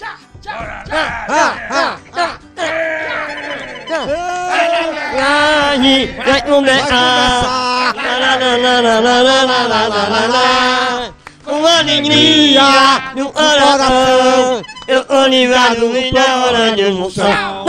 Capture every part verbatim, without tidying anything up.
Bora lá! Vai começar! Com alegria no coração, eu tô ligado na hora de emoção.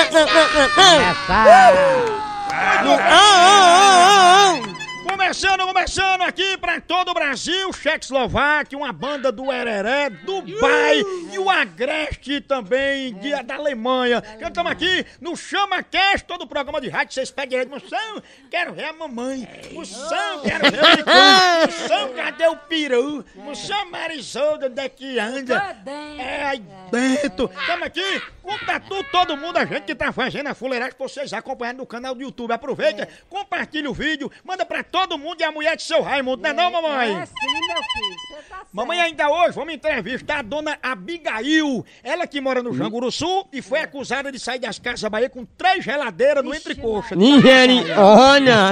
Começando, começando aqui pra todo o Brasil, Checoslováquia, uma banda do Hereré, Dubai e o Agreste também, de, da Alemanha. Já estamos aqui no Chama Cast, todo o programa de rádio, vocês pedem aí, Moção, quero ver a mamãe, Moção, quero ver o Licão, Moção, cadê o peru, Moção, Marisolda, onde é que anda? É aí dentro. Estamos aqui com Tatu, todo mundo, a gente que tá fazendo a fuleiragem, vocês acompanhando no canal do YouTube. Aproveita, compartilha o vídeo, manda pra todo mundo e a mulher de seu Raimundo, não é não, mamãe? É sim, meu filho, você tá certo. Mamãe, ainda hoje vamos entrevistar a dona Abigail, ela que mora no Janguru Sul e foi acusada de sair das casas da Bahia com três geladeiras no entrecoxa. Nigeriana!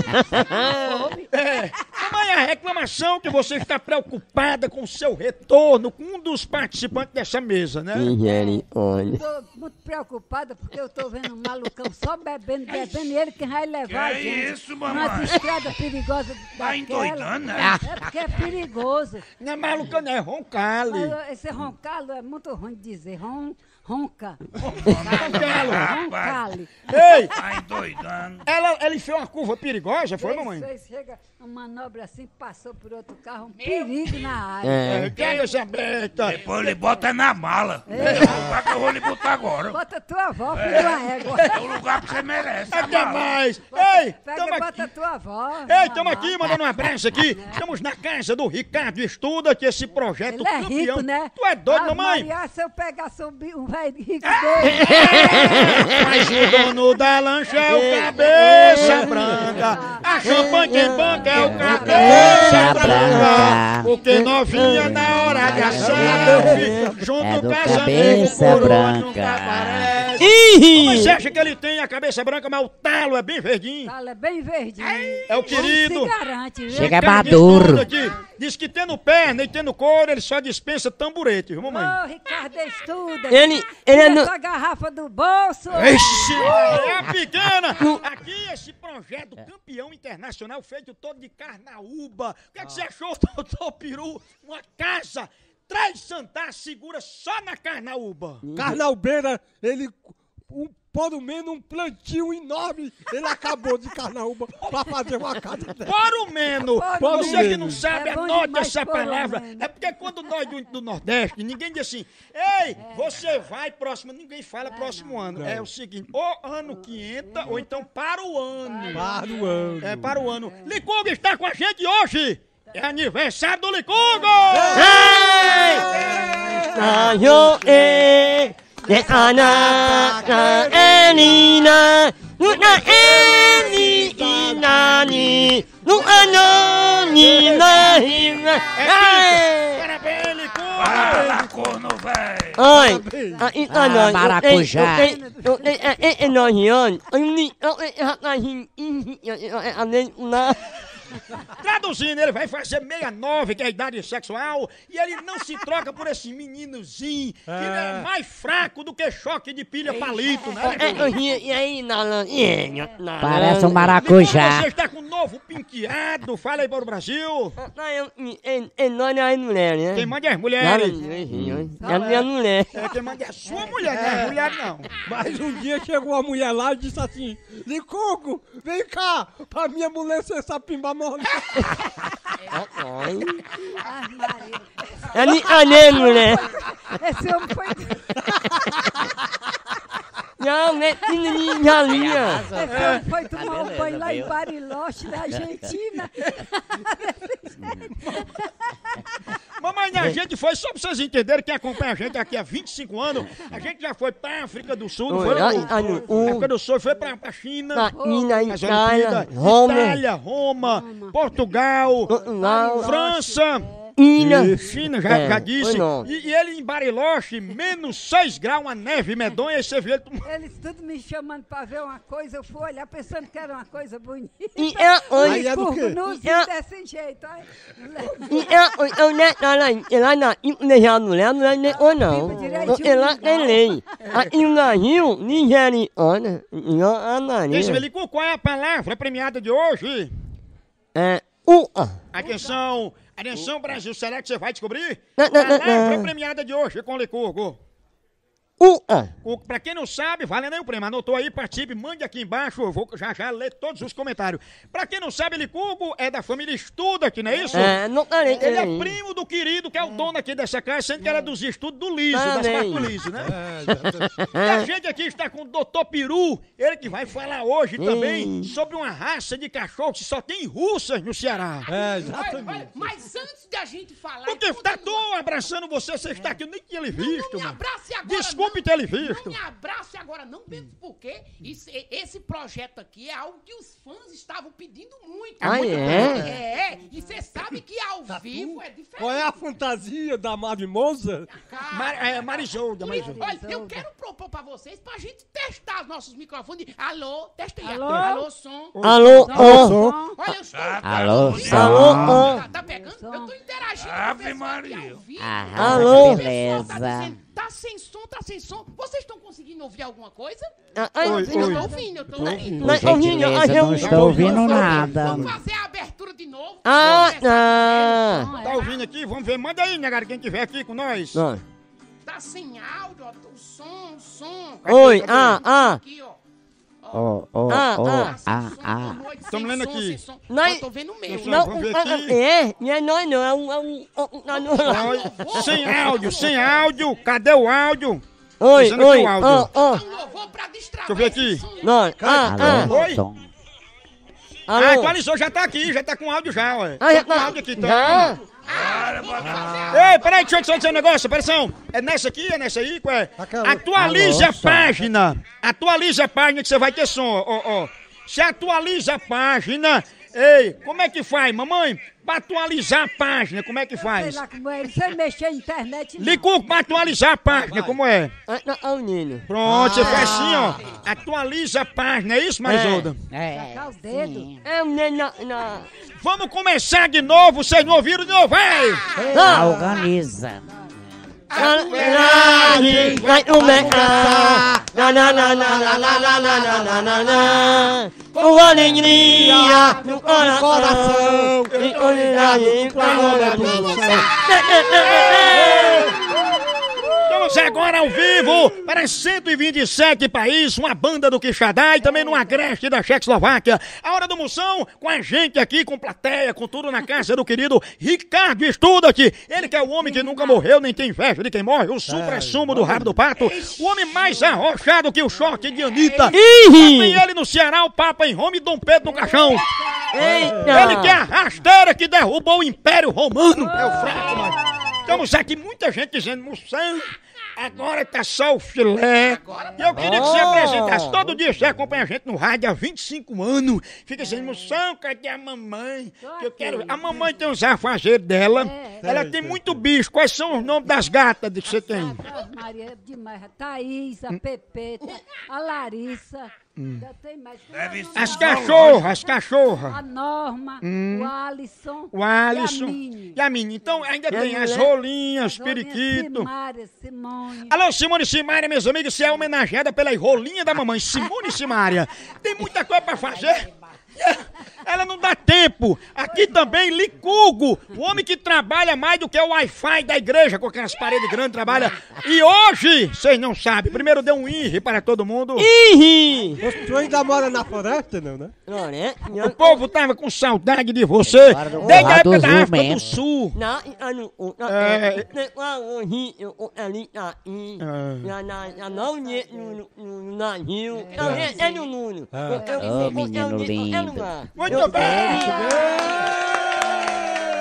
É. Mamãe, a reclamação que você está preocupada com o seu retorno com um dos participantes dessa mesa, né? Nigeriana. Tô muito preocupada porque eu tô vendo um malucão só bebendo, bebendo e ele que vai levar Que a gente. isso, mamãe? Umas estradas perigosas Tá daquela. endoidando, né? É porque é perigoso. Não é maluca, não é roncale. Mas esse roncalo é muito ruim de dizer. Ron, ronca. Roncalo. Roncale. Ei, Tá endoidando. ela, ela enfiou uma curva perigosa, foi, mamãe? Isso, chega uma manobra assim, passou por outro carro, um perigo na área. É, cabeça aberta. Depois ele bota na mala. É o lugar que eu vou lhe botar agora. Bota tua avó, filho de uma égua. É o lugar que você merece. a Até mala. mais. Bota- Ei, Pega tamo e bota aqui. tua avó. Ei, estamos aqui mandando um abraço aqui. Estamos na casa do Ricardo Estuda, que esse projeto Ele é campeão. rico, né? Tu é doido, Ah, mamãe? Maria, se eu pegasse um, bi- um velho rico dele. Mas o dono da lancha é o cabeça branca. A champanhe quem banca é o cabeça branca. Porque novinha na hora de assar, junto com as amigas, coroa nunca aparece. Mas você acha que ele tem a cabeça branca, mas o talo é bem verdinho? Fala, é bem verdinho. É o querido. Se garante, viu? Chega Ricardo maduro. Estuda aqui, diz que tendo perna e tendo couro, ele só dispensa tamborete, viu, mamãe? Ô, Ricardo, estuda. Ele, ele é Tira no... tua garrafa do bolso. Ixi, é a pequena! Aqui esse projeto campeão internacional feito todo de carnaúba. O que, é que você achou, doutor Peru? Uma casa, três santas segura só na carnaúba. Carnaubeira, ele, um, pelo menos um plantio enorme, ele acabou de Carnaúba pra fazer uma casa dela. Por o menos, Por você o que menos. não sabe, É bom anote demais, essa por o palavra. menos. É porque quando nós do, do Nordeste, ninguém diz assim, ei, você vai próximo, ninguém fala próximo ano. É o seguinte, ou ano que entra, ou então para o ano. Para o ano. É, para o ano. Licuga está com a gente hoje! É aniversário do Licuga! Ayo e de ana na elina na elina ni no anoni na hina. Parabéns, Licuga! Para lá, corno, velho. Ai, ai, ai, maracujá. Eu tenho, é é nós yon. Ai, eu eu Traduzindo, ele vai fazer sessenta e nove, que é a idade sexual, e ele não se troca por esse meninozinho, que ele é mais fraco do que choque de pilha palito, né? E aí, Nalan? Parece um Licuga, maracujá. você está com um novo penteado, fala aí para o Brasil. É nós aí, mulher, né? Quem manda é as mulheres. É a minha mulher. É, quem manda é a sua mulher, não é a mulher não. Mas um dia chegou uma mulher lá e disse assim, Licugo, vem cá, pra minha mulher ser essa pimba mole. Ai, Maria. É minha mulher. Esse homem foi... Não, é minha linha. Esse homem foi tomar um banho lá em Bariloche, na Argentina. Mamãe, a gente foi, só pra vocês entenderem, quem acompanha a gente aqui há vinte e cinco anos, a gente já foi pra África do Sul, não foi? Ai, não? ai, ai, África do Sul, foi pra, pra China, Na Mina, as Itália, Olimpíadas, Roma, Itália, Roma, Portugal, Portugal, França, China. China, já, É, já disse. foi não. E, e ele em Bariloche, menos seis graus, uma neve medonha, aí você vê ele... Eles tudo me chamando pra ver uma coisa, eu fui olhar pensando que era uma coisa bonita. E é onde? Aí é do quê? Curvo É- desse jeito, olha. E é onde eu não tô lá, lá na Ilha mulher não é nem ou não. Porque lá tem lei. Aqui no Brasil, nigeriana, não é Esse maneira. Velicu, qual é a palavra premiada de hoje? É, ua. Atenção, atenção Brasil, será que você vai descobrir? Não, não, não, Palavra não. premiada de hoje com Licurgo. Ua. O, pra quem não sabe, valendo aí o prêmio. Anotou aí, participe, mande aqui embaixo. Eu vou já já ler todos os comentários. Pra quem não sabe, Licurgo é da família Estuda aqui, não é isso? É, não parei. Ele é primo do querido, que é o dono aqui dessa casa, sendo que era dos estudos do Liso, Tá das bem. partes do Liso, né? E a gente aqui está com o doutor Peru, ele que vai falar hoje também sobre uma raça de cachorro que só tem russas no Ceará. É, Olha, exatamente. olha, mas antes da gente falar... Porque e tá continuar- tô abraçando você, você está aqui, eu nem tinha lhe Não, visto, não me mano. abrace agora. Desculpe não. ter lhe visto. Não me abrace agora, não, mesmo porque isso- e- esse projeto aqui é algo que os fãs estavam pedindo muito. Ah, muito é? É, e você sabe que ao vivo é diferente. Qual é a fantasia da Mavimosa? Cara. Mar, é, Marisolda, Por isso, Marisolda. olha, eu quero propor pra vocês pra gente testar os nossos microfones. Alô, testa aí. Alô? Alô, som. Alô, ó. Som. Olha, eu estou... Alô, Alô, som. ó. Tá, tá pegando? Som. Eu tô interagindo Ave com o pessoal aqui Maria. ao vivo. Ah, Alô? Pessoal, tá beleza. dizendo, tá sem som, tá sem som. Vocês estão conseguindo ouvir alguma coisa? Ah, ai, Oi, Eu oi. tô ouvindo, eu tô ouvindo. Por Nós ouvindo, gentileza, a não gente- estou ouvindo Vamos- nada. Vamos fazer a abertura de novo. Ah, Vamos começar não. Tá ouvindo aqui? Vamos ver. Manda aí, né, cara, quem tiver aqui com nós. Não. primeiro. Tá sem áudio, ó. O som, o som. Oi, ah, ah. Aqui, ó. Oh, oh, Ah, oh, ah. ah, ah. Tamo lendo aqui. Nós- Eu tô vendo o meu. Nós- Não, Vamos ver ah, aqui. é, não é nós não, é um, é um, é um, é um- Oi, sem áudio, sem áudio. Cadê o áudio? Oi, Dizendo aqui oi, o áudio. ó, ó, Um louvor pra destravar Deixa eu ver esse aqui. som. nós, ah, ah, Alô, Oi? som. Ah, alô, atualizou, já tá aqui, já tá com áudio já, ué. ah, já Tá com tá, áudio aqui, tá? já, Ei, peraí, deixa eu te dizer um negócio, pressão. É nessa aqui, é nessa aí, qual é? Aquela- Atualize Alô, a som. página. Atualize a página que você vai ter som, ó, ó. Você atualiza a página. Ei, como é que faz, mamãe? Pra atualizar a página, como é que Sei faz? lá como é, ele sem mexer na internet, não. Licu, pra atualizar a página, como é? ah, tá, ah, menino, Pronto, você faz assim, ó. Atualiza a página, é isso, Marisolda? É, Sacar o dedo. sim. é um menino na, na, Vamos começar de novo, vocês não ouviram de novo, vai! ah, Organiza. na, na, vai começar, na, na, na, na, na, na, na, na, na, na, na, na, com alegria no coração, e unidade com amor da Estamos agora ao vivo para cento e vinte e sete países, uma banda do Quixadá e também no Agreste da Checoslováquia. A hora do Moção, com a gente aqui, com plateia, com tudo na casa do querido Ricardo Estuda-te. Ele que é o homem que nunca morreu, nem tem inveja de quem morre, o supra-sumo do rabo do pato, o homem mais arrochado que o short de Anitta. Tem ele no Ceará, o Papa em Roma e Dom Pedro no caixão. Ele que é a rasteira que derrubou o Império Romano. É o fraco, mano. Estamos aqui, muita gente dizendo, Moção, agora tá só o filé. E eu queria que você apresentasse. Todo dia você acompanha a gente no rádio há vinte e cinco anos. Fica dizendo, Moção, cadê a mamãe? Que eu quero... A mamãe tem uns afazeres dela. Ela tem muito bicho. Quais são os nomes das gatas que você tem? A Maria demais, a Thaís, a Pepeta, a Larissa. Já tem mais. Deve ser. As cachorras, as cachorras. A Norma, o Alisson. O Alisson. E a Mini. E a Mini. Então ainda E a tem as mulher? rolinhas, Rolinha, periquito. Simária, Simone. Alô, Simone Simária, meus amigos, você é homenageada pela rolinha da mamãe, Simone Simária. Tem muita coisa pra fazer. Ela não dá tempo. Aqui também, Licugo, o homem que trabalha mais do que o Wi-Fi da igreja, com aquelas paredes grandes, trabalha. E hoje, vocês não sabem, primeiro deu um irre para todo mundo. Ih, Tu ainda mora na floresta, não, né? não, né? O povo tava com saudade de você, desde a época da África do jumento. Sul. Não, não, não, É. hoje eu ali tá aí, na na na não no no navio, é no mundo. Ô, menino lindo. Muito bem.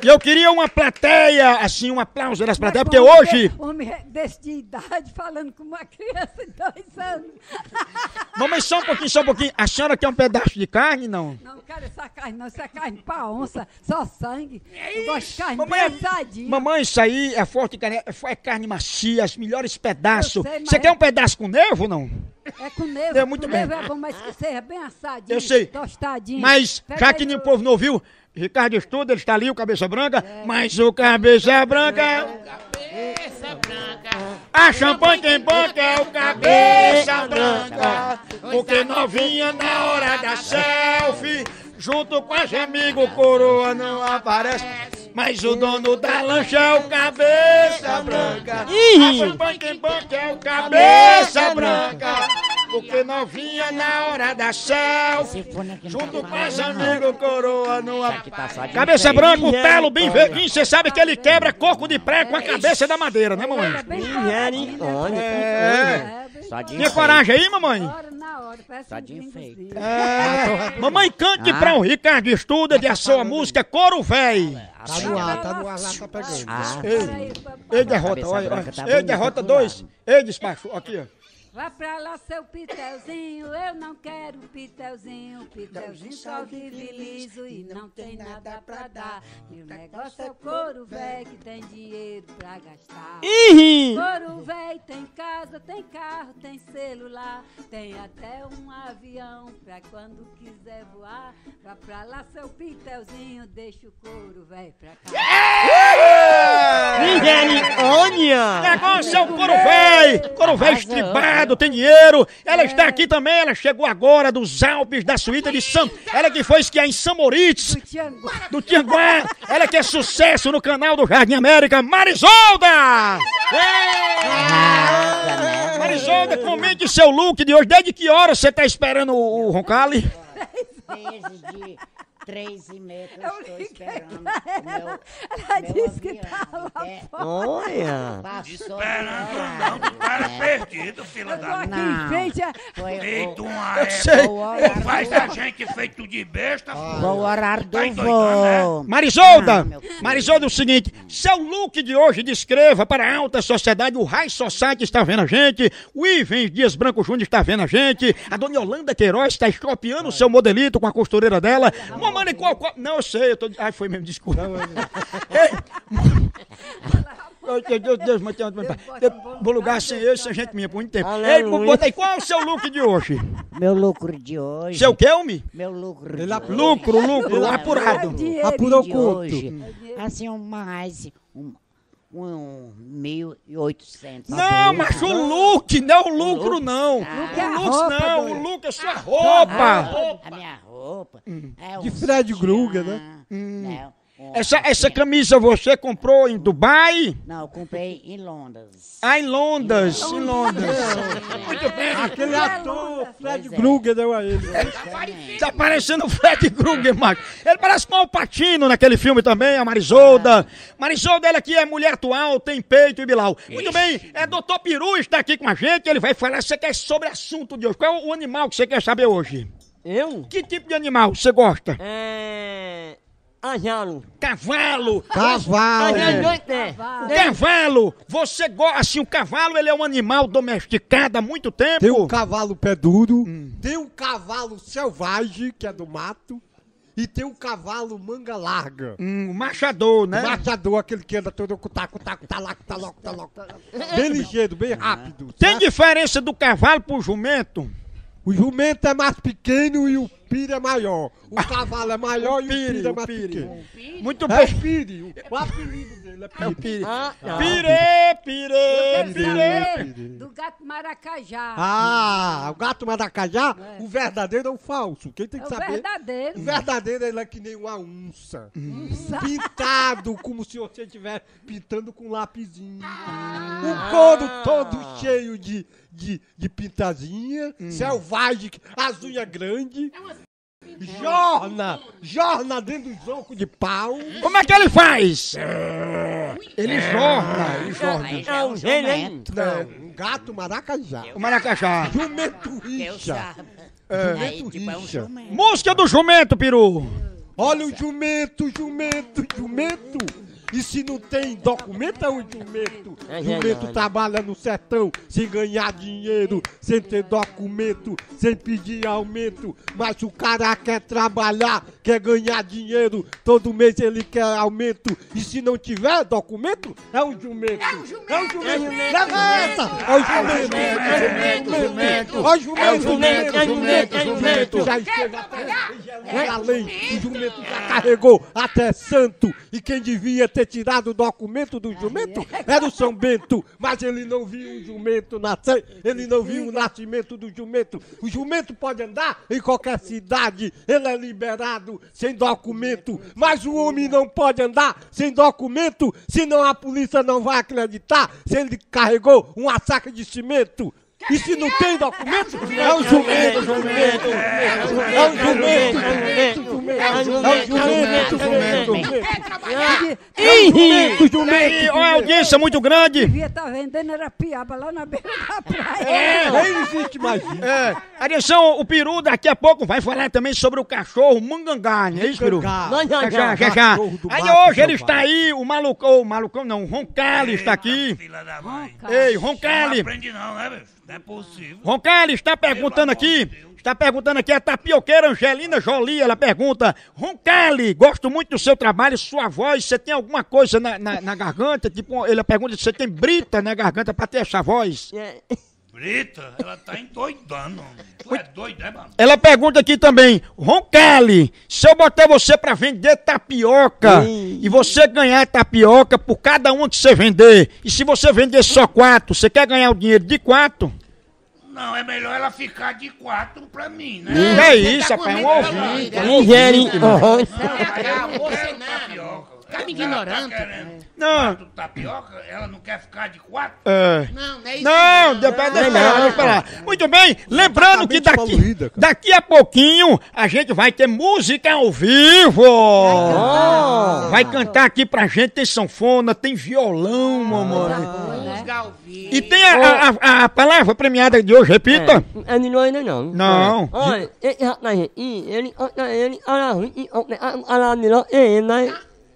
E eu queria uma plateia, assim, um aplauso das plateias, porque Mas hoje... Homem desse de idade falando com uma criança de dois anos. Mamãe, só um pouquinho, só um pouquinho. A senhora quer um pedaço de carne, não? Não quero essa carne, não. Isso é carne pra onça, só sangue. Eu gosto de carne Mamãe, bem assadinha. mamãe, isso aí é forte carne, é carne macia, os melhores pedaços. Eu sei, mas Você é- quer um pedaço com nervo, não? É com nervo. É muito com bem. nervo é bom, mas que seja bem assadinho. Eu sei. Tostadinho. Mas, Pega já aí que nem o no- povo não ouviu, Ricardo estuda, ele está ali, o cabeça branca, mas o cabeça branca... Cabeça branca. A champanhe quem banca é o cabeça branca, porque novinha na hora da selfie, junto com as amigos coroa não aparece, mas o dono da lancha é o cabeça branca. A champanhe quem banca é o cabeça branca, porque novinha na hora da selfie, junto com as amigos coroa não aparece. Cabeça branca, o talo bem verdinho, você sabe que ele quebra coco de pré com a cabeça da madeira, né, mamãe? É bem tostadinho, né? É. bem Só de Tinha coragem aí, mamãe? Na hora, na hora, parece Só um de gringo enfeite. dele. É. Mamãe, cante pra o Ricardo Estuda de a sua música Coro Véi. Tá no ar, tá no ar lá, tá pegando. Ah, Peraí, papai. Ei, derrota, Cabeça olha, branca olha. tá Ei, bonita derrota pro dois. lado. Ei, despacho, aqui, ó. Vai pra lá, seu Pitelzinho, eu não quero Pitelzinho. Pitelzinho só vive liso e não tem nada pra dar. Meu negócio é o couro véi que tem dinheiro pra gastar. Couro véi tem casa, tem carro, tem celular, tem até um avião pra quando quiser voar. Vai pra lá, seu Pitelzinho, deixa o couro véi pra cá. O negócio é o Coro Véi. Coro Véi estribado, tem dinheiro. Ela está aqui também, ela chegou agora dos Alpes, da suíta de Sam. Ela que foi esquiar em Samoritz, Do Tianguá. do Tianguá. Ela que é sucesso no canal do Jardim América, Marisolda! É. Marisolda, comente seu look de hoje. Desde que hora você tá esperando o, o Roncalli? desde de três e meia que eu Eu estou liguei esperando pra o meu, Ela meu disse que avião, tá lá é, fora. Olha! Passou Esperando do não, horário. tu cara É, perdido, filha Eu tô da... aqui Não. em frente a... Foi Feito o, uma época. Sei. o horário Faz do, a gente feito de besta, foi o filho. horário do Tá endoidando, né? voo. Marisolda, Ah, meu filho. Marisolda, é o seguinte, seu look de hoje descreva para a alta sociedade, o High Society está vendo a gente, o Ivens Dias Branco Júnior está vendo a gente, a dona Yolanda Queiroz está estropiando o seu modelito com a costureira dela, mamãe qual, qual... Não, eu sei, eu tô... Ai, foi mesmo, desculpa. Ei, Ai, Deus, Deus, Deus, mas tem vou lugar sem esse, sem gente minha por muito tempo. Ei, bota aí, qual é o seu look de hoje? Meu lucro de hoje. Seu que, homem? Meu lucro Ele de apurou. hoje. Lucro, lucro, Ele apurado. Dinheiro. Apurou de quanto? hoje. Assim, um mais um, um mil e oitocentos. Não, mas o look, não é o lucro, não. Look é a O look roupa, não, doido. o look é sua A roupa. roupa, a minha roupa. É De um Fred sutiã, Krueger, né? Não, um Essa, essa sutiã. camisa você comprou em Dubai? Não, eu comprei em Londres. Ah, em Londres, em Londres. Muito bem. Aquele ator, Fred Pois é. Krueger, deu a ele. Tá parecendo o Fred Krueger, macho. Ele parece com o Patino naquele filme também, a Marisolda. Marisolda, ela que é mulher atual, tem peito e bilau. Muito bem, é doutor Peru está aqui com a gente, ele vai falar você quer sobre o assunto de hoje. Qual é o animal que você quer saber hoje? Eu? Que tipo de animal você gosta? É... Ajalo. Cavalo. Cavalo. Ajalo, é. Vai. Cavalo. Você gosta, assim, o cavalo ele é um animal domesticado há muito tempo. Tem um cavalo pé duro, tem um cavalo selvagem, que é do mato, e tem um cavalo manga larga. Hum, machador, né? Machador, aquele que anda todo com taco, taco, talaco, taloco, taloco. Bem ligeiro, bem rápido. Tem certo? diferença do cavalo pro jumento? O jumento é mais pequeno e o pire é maior. O cavalo é maior e o pire é mais pequeno. Muito É bem. o pire, o- o apelido dele é É o pire. pire. Ah, não. Pire, pire, Quero pire. saber do gato maracajá. Ah, o gato maracajá, o verdadeiro ou o falso? Quem tem É que o saber? verdadeiro. O verdadeiro ele é que nem uma onça. Hum. Pintado, como se você estivesse pintando com um lapisinho. O couro todo cheio de, de, de pintazinha, selvagem, as unhas grandes. Jorna, jorna dentro do zonco de pau. Como é que ele faz? Ele jorna, ele jorna. Aí já é um Não, ele, hein? jumento. Não, um gato maracajá. O maracajá. Jumento Eu richa. já. É. Aí, tipo, é um Richa. jumento. Música do jumento, peru. Olha o jumento, jumento, jumento. E se não tem documento, é um jumento. É Jumento verdade. trabalha no sertão sem ganhar dinheiro, sem ter documento, sem pedir aumento. Mas o cara quer trabalhar, quer ganhar dinheiro, todo mês ele quer aumento. E se não tiver documento, é um jumento. É um jumento. É um jumento. Leva essa. É o jumento. É o jumento. Olha o jumento. jumento, é jumento, é jumento. Já esteve até além. O jumento já carregou até santo. E quem devia ter tirado o documento do jumento era o São Bento, mas ele não viu o jumento nascer, ele não viu o nascimento do jumento. O jumento pode andar em qualquer cidade, ele é liberado sem documento, mas o homem não pode andar sem documento, senão a polícia não vai acreditar se ele carregou uma saca de cimento. E se não tem documento, é um jumento, jumento, é um jumento, jumento, jumento, é um jumento, jumento, jumento. Ih, jumento! Olha a audiência muito grande. Devia estar vendendo era piaba lá na beira da praia. É, Nem existe mais isso. é. Atenção, o Peru daqui a pouco vai falar também sobre o cachorro mangangá, não é isso, Peru? Não, não, Já, já, não. já, já. Cachorro do Aí mato, hoje ele meu está pai. aí, o malucão, o malucão não, o Roncalli está aqui. Filha da mãe. Ei, Não Roncalli, aprende não, né, bicho? Não é possível. Roncalli está perguntando aqui, está perguntando aqui a tapioqueira Angelina Jolie, ela pergunta, Roncalli, gosto muito do seu trabalho, sua voz, você tem alguma coisa na, na, na garganta? Tipo, ele pergunta se você tem brita na garganta pra ter essa voz. É. Brita, ela tá endoidando. Tu é doido, né, mano? Ela pergunta aqui também, Roncalli, se eu botar você pra vender tapioca Ih. e você ganhar tapioca por cada uma que você vender, e se você vender só quatro, você quer ganhar o dinheiro de quatro? Não, é melhor ela ficar de quatro pra mim, né? É isso, tá rapaz, um comendo ouvido. pela um Ingere. ouvido. Aham. Ah, você não. Tapioca. Tá me Ela ignorando. Tá querendo Não. quatro tapioca, ela não quer ficar de quatro? É. Não, não é isso. Não, depois deixa não, pra lá, não. deixa pra lá. Muito bem, lembrando que daqui, poluída, cara. daqui a pouquinho a gente vai ter música ao vivo. Oh. Vai cantar aqui pra gente, tem sanfona, tem violão, mamãe. Música ao vivo. E tem a, a, a palavra premiada de hoje, repita. É de nós não. Não. Olha, esse rapaz aqui, ele, olha ele, olha ruim, olha ele, ele,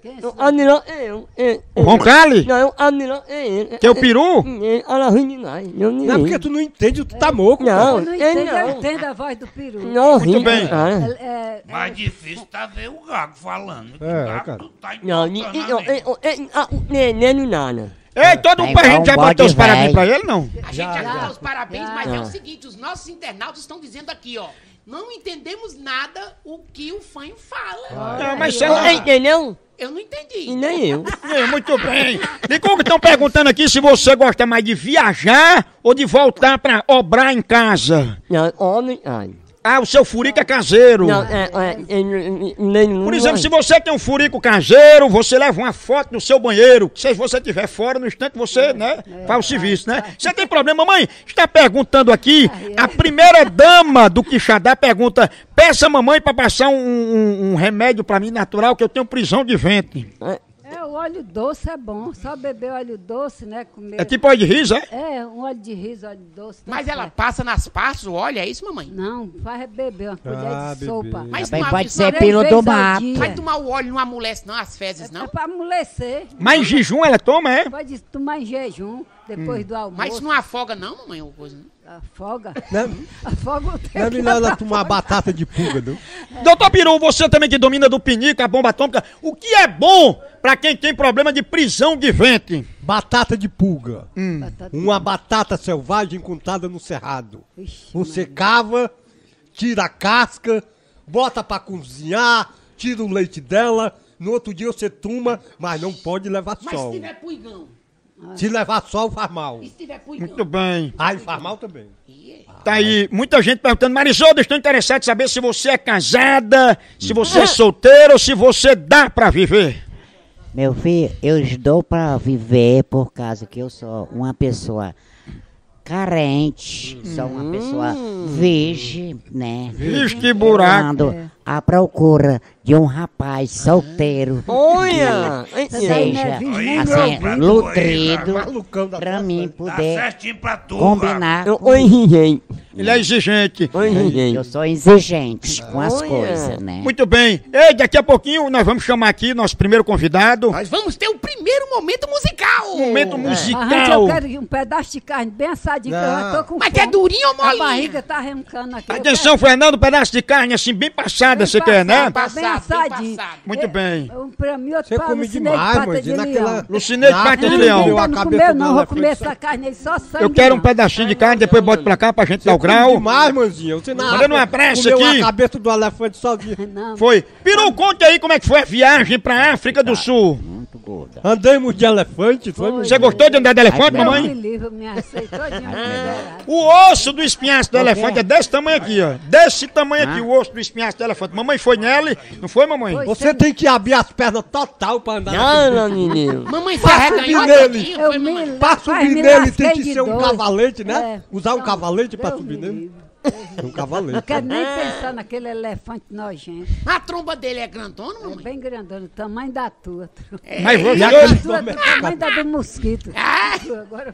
Aniló é eu. O Roncalli? Não, Aniló é ele. Que é o peru? Olha ruim de nós. Não, Não é porque tu não entende, tu tá moco. Não, Eu não ele entendo, eu não. entendo a voz do peru. Não, Muito bem. É, é, Mais difícil tá ver o gago falando. Que É, gago cara. tu tá Não, encontrando ali. nem não nada. Ei, todo mundo pra igual gente já um bater os bode parabéns velho. pra ele, não? A gente já, Já, dá já. os parabéns, Já. mas é Já. o seguinte, os nossos internautas estão dizendo aqui, ó. Não entendemos nada o que o fã fala. Não, mas você Não não... entendeu? Eu não E entendi. nem eu. É, muito bem. E como estão perguntando aqui se você gosta mais de viajar ou de voltar pra obrar em casa? Não, homem, ai. Ah, o seu furico é caseiro. Não, é, é, nem Por exemplo, se você tem um furico caseiro, você leva uma foto no seu banheiro. Se você estiver fora, no instante você, né, faz o serviço, né? Você tem problema, mamãe? Está perguntando aqui, a primeira dama do Quixadá pergunta, peça a mamãe para passar um, um- um remédio para mim natural que eu tenho prisão de ventre. é, o óleo doce é bom. Só beber óleo doce, né? Comer. É tipo óleo de riso, é? É, um óleo de riso, óleo doce. tá Mas ela certo. passa nas partes o óleo, é isso, mamãe? Não, faz beber uma colher Ah, de sopa. bebê. Mas Também tomar- pode isso ser não- Três pelo do vezes ao mato. dia. Mas tomar o óleo não amolece não as fezes, É não? pra amolecer. Mas em jejum ela toma, é? Pode tomar em jejum, depois do almoço. Mas isso não afoga não, mamãe? Ou coisa, não? Afoga. Não, Afoga o não tempo. é melhor ela tomar batata de pulga, não? Doutor Peru, você também que domina do pinico, a bomba atômica, o que é bom para quem tem problema de prisão de ventre? Batata de pulga. Batata- Uma batata selvagem encontrada no cerrado. Ixi, Você cava, tira a casca, bota pra cozinhar, tira o leite dela, no outro dia você toma, mas não pode levar Mas se sol. tiver puigão? Se levar sol, faz mal. E se tiver puigão? Muito bem. Aí faz mal também. Ih, Tá aí, muita gente perguntando, Marisolda, estou interessado em saber se você é casada, se você é solteira ou se você dá pra viver. Meu filho, eu dou pra viver por causa que eu sou uma pessoa carente, sou uma pessoa virgem, né? Vixe, que buraco. Ando à procura de um rapaz solteiro. Olha! Seja Aí, assim, pra tu nutrido, aí, Malucão da pra mim Tá poder certinho pra tu, combinar. Oi, gente. Ele é exigente. Oi, gente. Eu sou exigente com as Olha. coisas, né? Muito bem. Ei, daqui a pouquinho nós vamos chamar aqui nosso primeiro convidado. Nós vamos ter o primeiro momento musical. Momento A gente, musical. eu quero um pedaço de carne bem assadinho, que eu já tô com Mas fome. que é durinho ou A molinho? barriga tá arrancando aqui. eu Atenção, Fernando, um pedaço de carne assim, bem passada, você quer, né? Bem Tá bem passado, bem assadinho. passado. Muito bem. Um pra mim, outro Você pra come Lucinei demais, pata mãe, de naquela- leão. Lucinei de Ah, pata de não, leão. eu- Não, a não cabeça comeu do não, vou elefante comer só- essa carne aí, só sangue. Eu quero um não. pedacinho de carne, depois boto pra cá pra gente dar o grau. demais, manzinha. Você não Mandando uma pressa comeu aqui. a cabeça do elefante sozinho. Não, Foi. Peru, conte aí como é que foi a viagem pra África do Sul. Muito gorda. Andamos de elefante, foi? Foi. Você gostou de andar de elefante, Ai, Deus me mamãe? livre, eu me aceitou de miserável. O osso do espinhaço do elefante é desse tamanho aqui, ó. Desse tamanho aqui, o osso do espinhaço do elefante. Mamãe foi nele, não foi, mamãe? Foi. Você tem que abrir as pernas total pra andar. Não, não, menino. Mamãe se Passa arreganhou o nele. todinho, Eu foi, me, mamãe? Pra rapaz, subir me nele tem lasquei que de ser um dor. cavalete, né? É. Usar um Não, cavalete pra Deus subir me nele. livre. Um Não cavalete. quero nem pensar naquele elefante nojento. A tromba dele é grandona, É mamãe? bem grandona, o tamanho da tua. Mas você... A tua, o tamanho da do mosquito. Ah! Agora,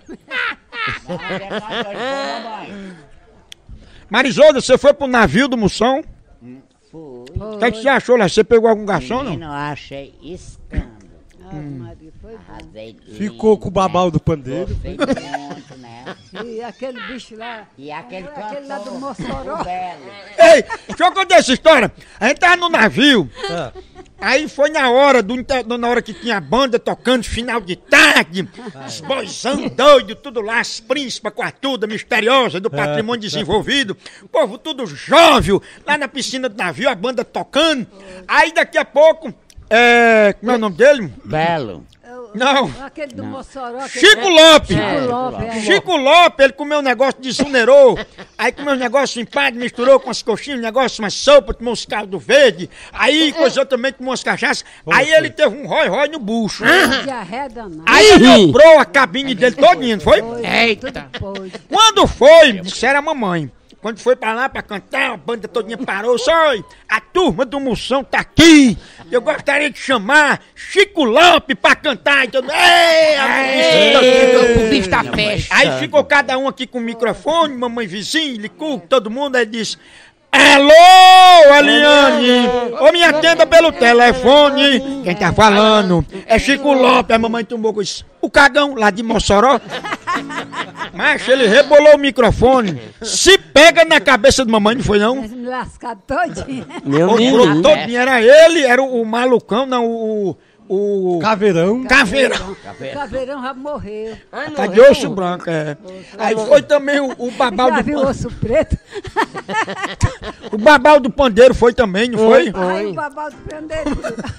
Marisolda, você foi pro navio do Moção? O que, é que você achou lá? Você pegou algum garçom, não? Menino, eu achei escândalo. Ave Maria, foi bom. Arrasei Ficou lindo, com o babau né? do pandeiro. Gostei muito, né? E aquele bicho lá, E aquele aquele lá do cantor, Mossoró. o Belo. Ei, deixa eu contar essa história. A gente tava no navio, Ah. aí foi na hora, do, inter- na hora que tinha a banda tocando, final de tarde, os boizão doido, tudo lá, as príncipas com a tuda misteriosa do patrimônio desenvolvido, o povo tudo jovem, lá na piscina do navio, a banda tocando. Aí daqui a pouco, é, como é o nome dele? Belo. Não. Aquele do Mossoró. aquele- Chico Lopes! Chico Lopes, é. Chico Lopes, ele comeu um negócio, desunerou, aí comeu um negócio empado, misturou com as coxinhas, um negócio, uma sopa, tomou uns caldo verde, aí coisou também, tomou umas cachaças, aí ele teve um rói-rói no bucho. Diarreia danada. Aí ele obrou a cabine dele todinha, não foi? Eita. Tudo podre. Quando foi, disse que era a mamãe. Quando foi pra lá pra cantar, a banda todinha parou, só "Oi, a turma do Moção tá aqui, eu gostaria de chamar Chico Lopes pra cantar, e todo mundo, "Ei, a- O bicho tá peste. Aí ficou cada um aqui com o microfone, mamãe vizinho, Licu, todo mundo, aí disse, alô, Eliane, ou me atenda pelo telefone, quem tá falando é Chico Lopes, a mamãe tumbou com isso, o cagão lá de Mossoró, mas ele rebolou o microfone, se pega na cabeça de mamãe, não foi não? Mas me lascado todinho. Meu Obrou menino. todinho, era ele, era o, o malucão, não, o... o Caveirão. Caveirão. O caveirão já morreu. Tá de osso branco, é. Aí foi também o, o babau Já do viu o pan- osso preto? o babau do pandeiro foi também, não foi? Aí o babau do prendeiro.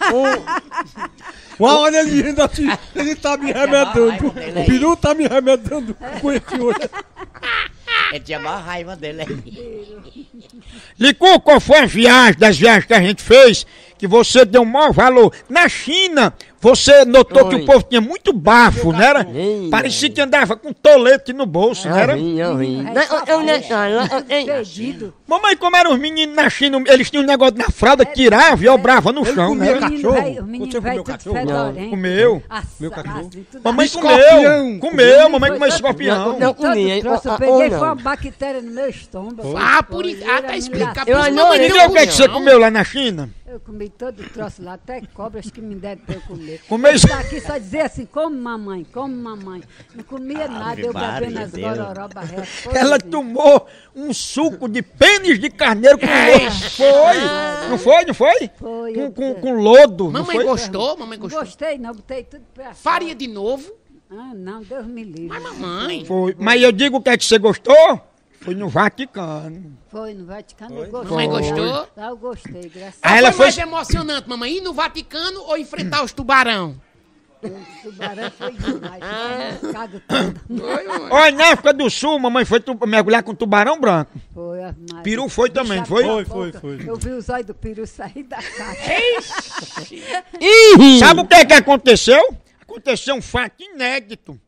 Uma hora ele rindo assim, ele tá me remedando. O peru tá me remedando com esse olho. Ele tinha maior raiva dele aí. Licu, qual foi a viagem, das viagens que a gente fez, que você deu maior valor? Na China, você notou que Oi. o povo tinha muito bafo, não era? Ei, Parecia que andava com tolete no bolso, não Eu era? vi, eu vi. Aí Não, só eu não fez. sei. Perdido. Mamãe, como eram os meninos na China, eles tinham um negócio na fralda que tirava e obrava no chão, comia né? ca- O menino Cachorro? vai- o menino Você vai comeu tudo cachorro? fedorento. Comeu. Assa- Meu cachorro. assim, tudo Mamãe Escorpião. comeu, comeu, mamãe comeu escorpião. Não, não Todo comi, hein? troço, eu Ah, peguei, ou foi não. uma bactéria no meu estômago. Ah, por Foi, isso. Ah, ele tá me explicado. lascou. Por isso Eu mamãe adorei. E deu o que, é que você pulhão. comeu lá na China? Eu comi todo o troço lá, até cobras que me deram pra eu comer. Comeu isso? Tá aqui só dizer assim, come mamãe, come mamãe. Não comia nada, eu bebendo as gororobas retas. foi Ela assim. tomou um suco de pênis de carneiro com lodo. Foi? Não foi? Não foi? Foi, Com, eu- com, com lodo. Não Mamãe foi? gostou? Mamãe Não gostou? gostei não, botei tudo pra Faria de novo? Ah, não, Deus me livre. Mas mamãe. Foi. Mas eu digo que é que você gostou? Foi no Vaticano. Foi no Vaticano, eu gostei. Mamãe gostou? Lá eu gostei, graças Aí Qual ela foi foi. mais emocionante, mamãe? Ir no Vaticano ou enfrentar os tubarão? a Deus. O tubarão foi demais. Fiquei cago todo. Olha, na África do Sul, mamãe foi tu- mergulhar com tubarão branco. Foi, a Maria. Peru foi também, Bicho foi? abriu a Foi, boca. foi, foi. Eu vi os olhos do peru sair da caixa. Ih! Sabe o que é que aconteceu? Aconteceu um fato inédito.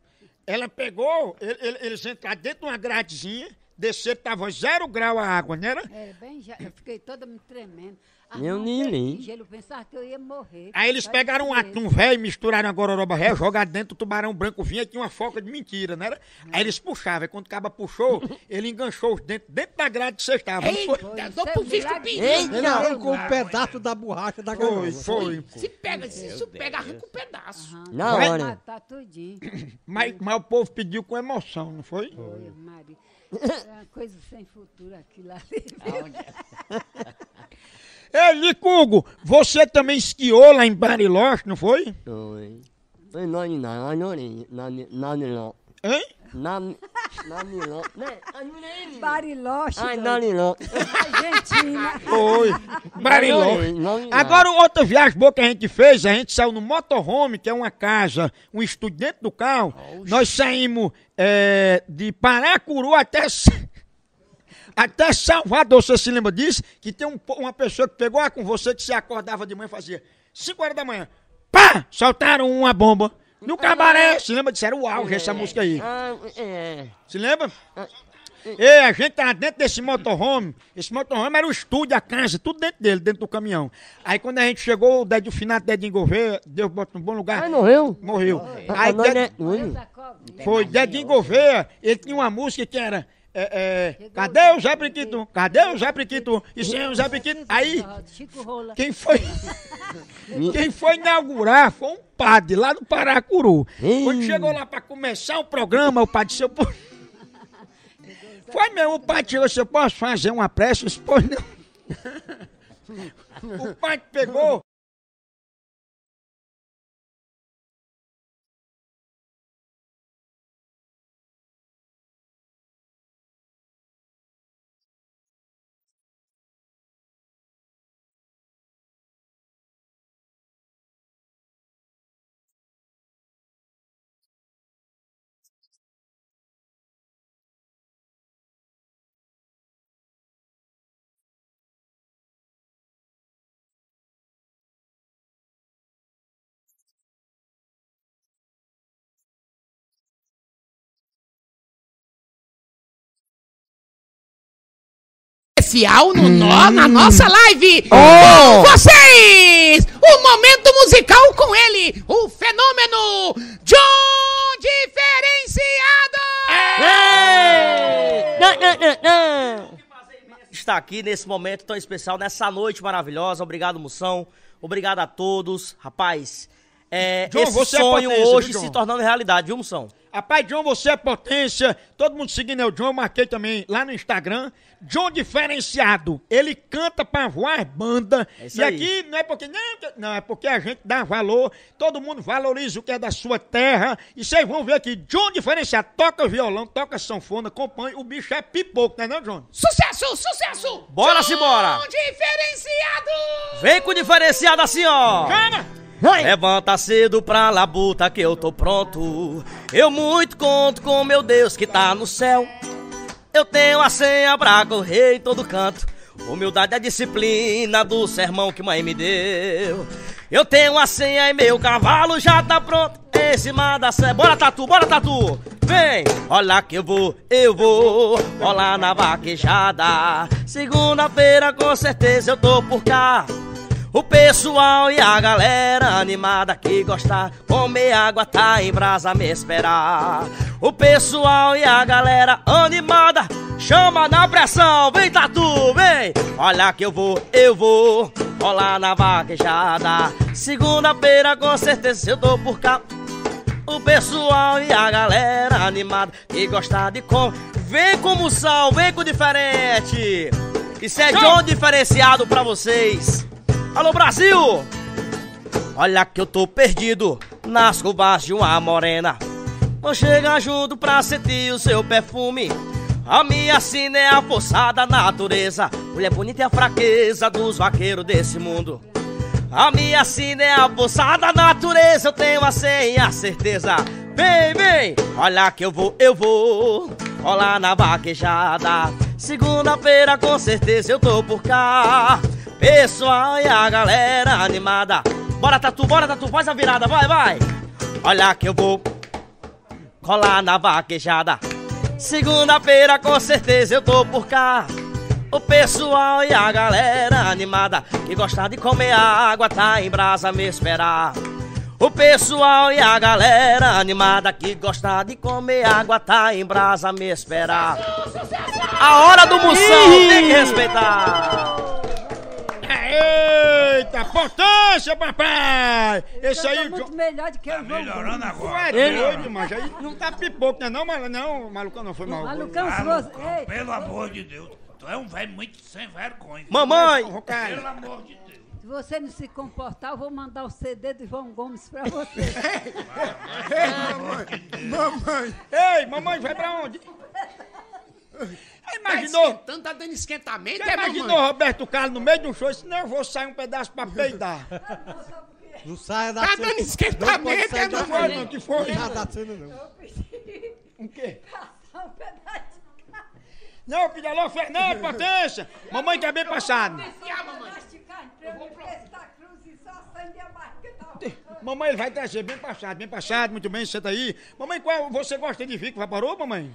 ela pegou, ele- ele- eles entraram dentro de uma gradezinha, desceram, tava zero grau a água, não era? Era bem, já, eu fiquei toda me tremendo. As Eu mãos nem cheias de li. gelo, eu pensava que eu ia morrer. Aí eles Só pegaram um de medo. atum velho, misturaram a gororoba ré, jogaram dentro do tubarão branco vinha e tinha uma foca de mentira, não era? Aí eles puxavam, aí quando o caba puxou, ele enganchou os dentes dentro da grade que vocês estavam. Não foi? Eita, Foi, dou pro seu visto milagre. pedido. Ele Eita! arrancou um pedaço da borracha da Foi, garoa. foi. Se pega, se isso pega, arranca um pedaço. Aham, Na vai hora. matar tudinho. Mas, mas o povo pediu com emoção, não foi? Oi, Maria. É uma coisa sem futuro aquilo ali. Ei, Licugo, você também esquiou lá em Bariloche, não foi? Oi. Foi nani na, anori, nani, nani não. Hein? Nani, nani não. Né? Anori. Bariloche, Ai, doido. nani não. Argentina. Foi. Bariloche. Nani não. Agora, outra viagem boa que a gente fez, a gente saiu no motorhome, que é uma casa, um estúdio dentro do carro. Nós saímos é, de Paracuru até, até Salvador. Você se lembra disso? Que tem um po- uma pessoa que pegou ah, com você que você acordava de manhã e fazia cinco horas da manhã. Pá! Soltaram uma bomba. No cabaré. Se lembra disso? Era o auge essa música aí. Ah, é. Se lembra? Ei, a gente tava dentro desse motorhome. Esse motorhome era o estúdio, a casa, tudo dentro dele, dentro do caminhão. Aí quando a gente chegou, o Dedinho Finato, Dedinho Gouveia, Deus bota no bom lugar. Ai, morreu? Morreu. Ah, Aí nós Ded- é- Oi. foi Dedinho Gouveia, ele tinha uma música que era. É, é, cadê o Zé Briquito? Cadê o Zé Briquito? E sem o Zé Briquito. Aí, Chico Rola. quem foi. Quem foi inaugurar foi um padre lá do Paracuru. Ih. Quando chegou lá pra começar o programa, o padre disse: "Eu po-" Foi mesmo, o padre chegou e disse: "Eu posso fazer uma prece?" Eu disse: "Pois não." O padre pegou. Especial no nó, na nossa live. Oh! Com vocês, o momento musical com ele, o fenômeno John Diferenciado. Ei! Não, não, não, não. Está aqui nesse momento tão especial, nessa noite maravilhosa. Obrigado, Moção. Obrigado a todos. Rapaz, é, John, esse você é sonho potência, hoje viu, John? se tornando realidade, viu, Moção? Rapaz, John, você é potência. Todo mundo seguindo é o John, eu marquei também lá no Instagram. John Diferenciado. Ele canta pra voar banda. É isso e aí. aqui não é porque. Não, não, é porque a gente dá valor. Todo mundo valoriza o que é da sua terra. E vocês vão ver aqui, John Diferenciado. Toca violão, toca sanfona, acompanha. O bicho é pipoco, não é não, John? Sucesso, sucesso. Bora, John simbora. Diferenciado. Vem com o diferenciado assim, ó. Cara! Ai. Levanta cedo pra labuta que eu tô pronto. Eu muito conto com meu Deus que tá no céu. Eu tenho a senha pra correr em todo canto. Humildade é a disciplina do sermão que mãe me deu. Eu tenho a senha e meu cavalo já tá pronto em cima da serra. Bora, Tatu, bora, Tatu. Vem, olha que eu vou, eu vou rolar na vaquejada. Segunda-feira com certeza eu tô por cá. O pessoal e a galera animada que gosta, comer água tá em brasa me esperar. O pessoal e a galera animada, chama na pressão, vem Tatu, vem! Olha que eu vou, eu vou rolar na vaquejada. Segunda-feira com certeza eu tô por cá. O pessoal e a galera animada que gosta de comer, vem com moção, vem com diferente. Isso é John Diferenciado pra vocês. Alô, Brasil! Olha que eu tô perdido nas curvas de uma morena. Vou chegar junto pra sentir o seu perfume. A minha sina é a força da natureza. Mulher bonita é a fraqueza dos vaqueiros desse mundo. A minha sina é a força da natureza. Eu tenho a senha, a certeza. Vem, vem! Olha que eu vou, eu vou rolar na vaquejada. Segunda-feira com certeza eu tô por cá. Pessoal e a galera animada. Bora, Tatu, bora, Tatu, faz a virada, vai, vai. Olha que eu vou rolar na vaquejada. Segunda-feira com certeza eu tô por cá. O pessoal e a galera animada que gosta de comer água tá em brasa me esperar. O pessoal e a galera animada que gosta de comer água tá em brasa me esperar. A hora do moção tem que respeitar. Eita, potência, papai! Esse Eu aí... tô muito melhor do que Tá o João melhorando Gomes. Tu agora. é doido, mas aí não tá pipoco, né? Não, mas não, malucão não foi mal. Malucão, se Malucão, você... Ei, pelo amor de Deus. Tu é um velho muito sem vergonha. Mamãe! Ô, Caio. Pelo amor de Deus. se você não se comportar, eu vou mandar o C D do João Gomes pra você. Mamãe! Ei, mamãe, vai pra onde? Tá Imaginou? esquentando, tá dando esquentamento, Já é, imaginou mamãe? Roberto Carlos no meio do show? Senão eu vou sair um pedaço pra peidar. Não saia da Tá cena. dando esquentamento, Não pode sair é, da Foi, mamãe? não, que foi? cena. Não da cena, não. O quê? Passar um pedaço. Não, filha, alô, Fernando, potência! Mamãe quer bem passado. Ah, mamãe. Mastigar pra mim, prestar cruz e só acender a barriga tá. Mamãe, ele vai trazer bem passado, bem passado, muito bem, senta aí. Mamãe, qual você gosta de Vic? Vaporou, mamãe?